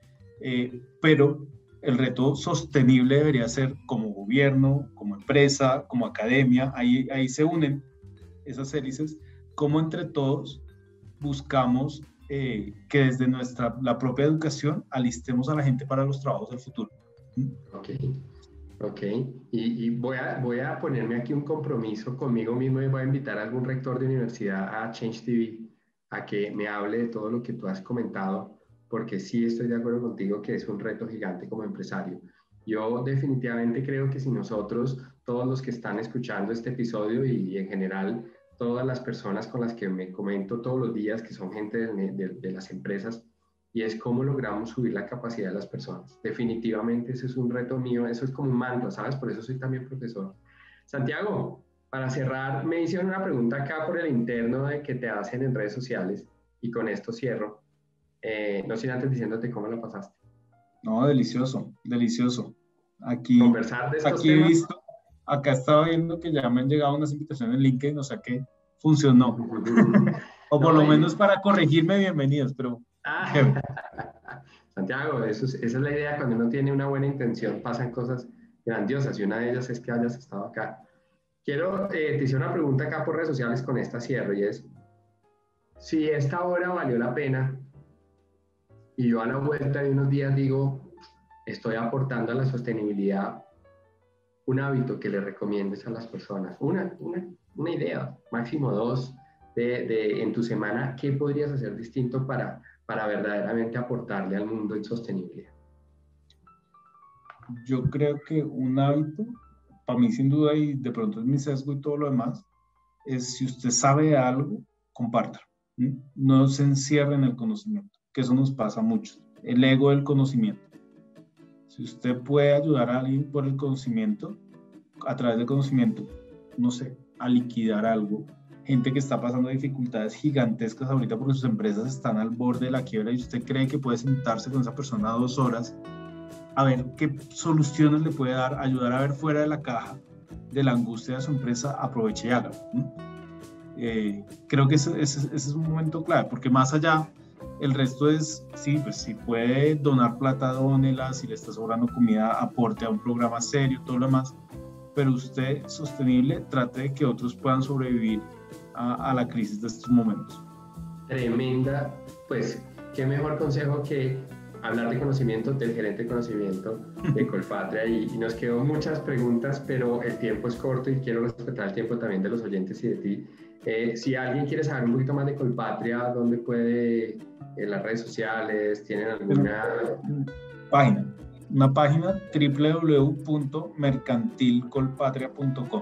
B: Pero el reto sostenible debería ser como gobierno, como empresa, como academia, ahí se unen esas hélices, como entre todos buscamos que desde la propia educación alistemos a la gente para los trabajos del futuro.
A: Ok, ok. Y voy a ponerme aquí un compromiso conmigo mismo y voy a invitar a algún rector de universidad a Change TV a que me hable de todo lo que tú has comentado, porque sí estoy de acuerdo contigo que es un reto gigante como empresario. Yo definitivamente creo que si nosotros, todos los que están escuchando este episodio y en general todas las personas con las que me comento todos los días, que son gente de las empresas, y es cómo logramos subir la capacidad de las personas. Definitivamente ese es un reto mío, eso es como un mantra, ¿sabes? Por eso soy también profesor. Santiago, para cerrar, me hicieron una pregunta acá por el interno de que te hacen en redes sociales y con esto cierro. No sin antes diciéndote cómo la pasaste.
B: No, delicioso, delicioso. Aquí,
A: Conversar de estos
B: aquí he
A: temas.
B: visto, acá estaba viendo que ya me han llegado unas invitaciones en LinkedIn, o sea que funcionó. O por
A: No,
B: lo menos para corregirme, bienvenidos, pero chévere.
A: Santiago, esa es la idea. Cuando uno tiene una buena intención, pasan cosas grandiosas y una de ellas es que hayas estado acá. Te hice una pregunta acá por redes sociales con esta cierre y es, si esta hora valió la pena y yo a la vuelta de unos días digo, estoy aportando a la sostenibilidad, un hábito que le recomiendes a las personas, una idea, máximo dos, en tu semana, ¿qué podrías hacer distinto para verdaderamente aportarle al mundo en sostenibilidad?
B: Yo creo que un hábito, para mí sin duda, y de pronto es mi sesgo y todo lo demás, es si usted sabe algo, compártalo. No se encierre en el conocimiento, que eso nos pasa mucho. El ego del conocimiento. Si usted puede ayudar a alguien por el conocimiento, a través del conocimiento, no sé, a liquidar algo, gente que está pasando dificultades gigantescas ahorita porque sus empresas están al borde de la quiebra y usted cree que puede sentarse con esa persona 2 horas a ver qué soluciones le puede dar, ayudar a ver fuera de la caja de la angustia de su empresa, aproveche y hágalo. Creo que ese es un momento clave, porque más allá, el resto es, sí, pues si puede donar plata, dónela, si le está sobrando comida, aporte a un programa serio, todo lo demás, pero usted, sostenible, trate de que otros puedan sobrevivir a la crisis de estos momentos.
A: Tremenda, pues, qué mejor consejo que hablar de conocimiento del gerente de conocimiento de Colpatria y nos quedó muchas preguntas, pero el tiempo es corto y quiero respetar el tiempo también de los oyentes y de ti. Si alguien quiere saber un poquito más de Colpatria, ¿dónde puede? En las redes sociales, ¿tienen alguna
B: página? Una página www.mercantilcolpatria.com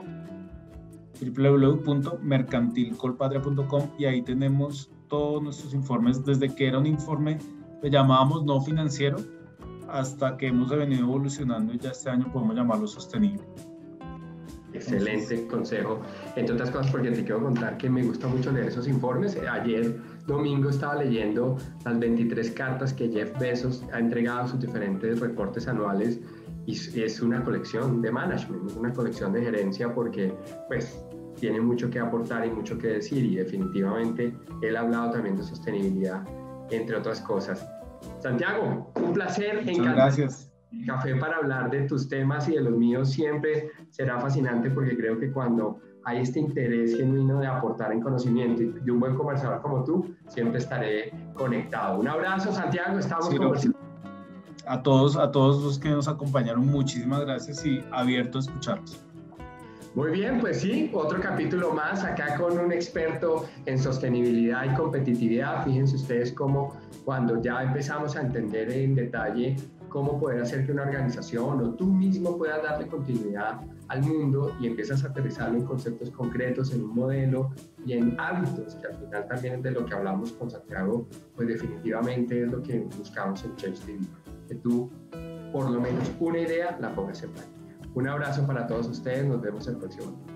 B: www.mercantilcolpatria.com y ahí tenemos todos nuestros informes, desde que era un informe le llamábamos no financiero hasta que hemos venido evolucionando y ya este año podemos llamarlo sostenible.
A: Excelente consejo, entre otras cosas porque te quiero contar que me gusta mucho leer esos informes. Ayer domingo estaba leyendo las 23 cartas que Jeff Bezos ha entregado a sus diferentes reportes anuales y es una colección de management, una colección de gerencia porque pues tiene mucho que aportar y mucho que decir y definitivamente él ha hablado también de sostenibilidad, entre otras cosas. Santiago, un placer.
B: Muchas gracias.
A: Café para hablar de tus temas y de los míos siempre será fascinante porque creo que cuando hay este interés genuino de aportar en conocimiento y de un buen conversador como tú, siempre estaré conectado. Un abrazo, Santiago, estamos conversando.
B: A todos los que nos acompañaron, muchísimas gracias y abierto a escucharlos.
A: Muy bien, pues sí, otro capítulo más acá con un experto en sostenibilidad y competitividad. Fíjense ustedes cómo cuando ya empezamos a entender en detalle cómo poder hacer que una organización o tú mismo puedas darle continuidad al mundo y empiezas a aterrizarlo en conceptos concretos, en un modelo y en hábitos, que al final también es de lo que hablamos con Santiago, pues definitivamente es lo que buscamos en Change TV, que tú por lo menos una idea la pongas en práctica. Un abrazo para todos ustedes, nos vemos el próximo día.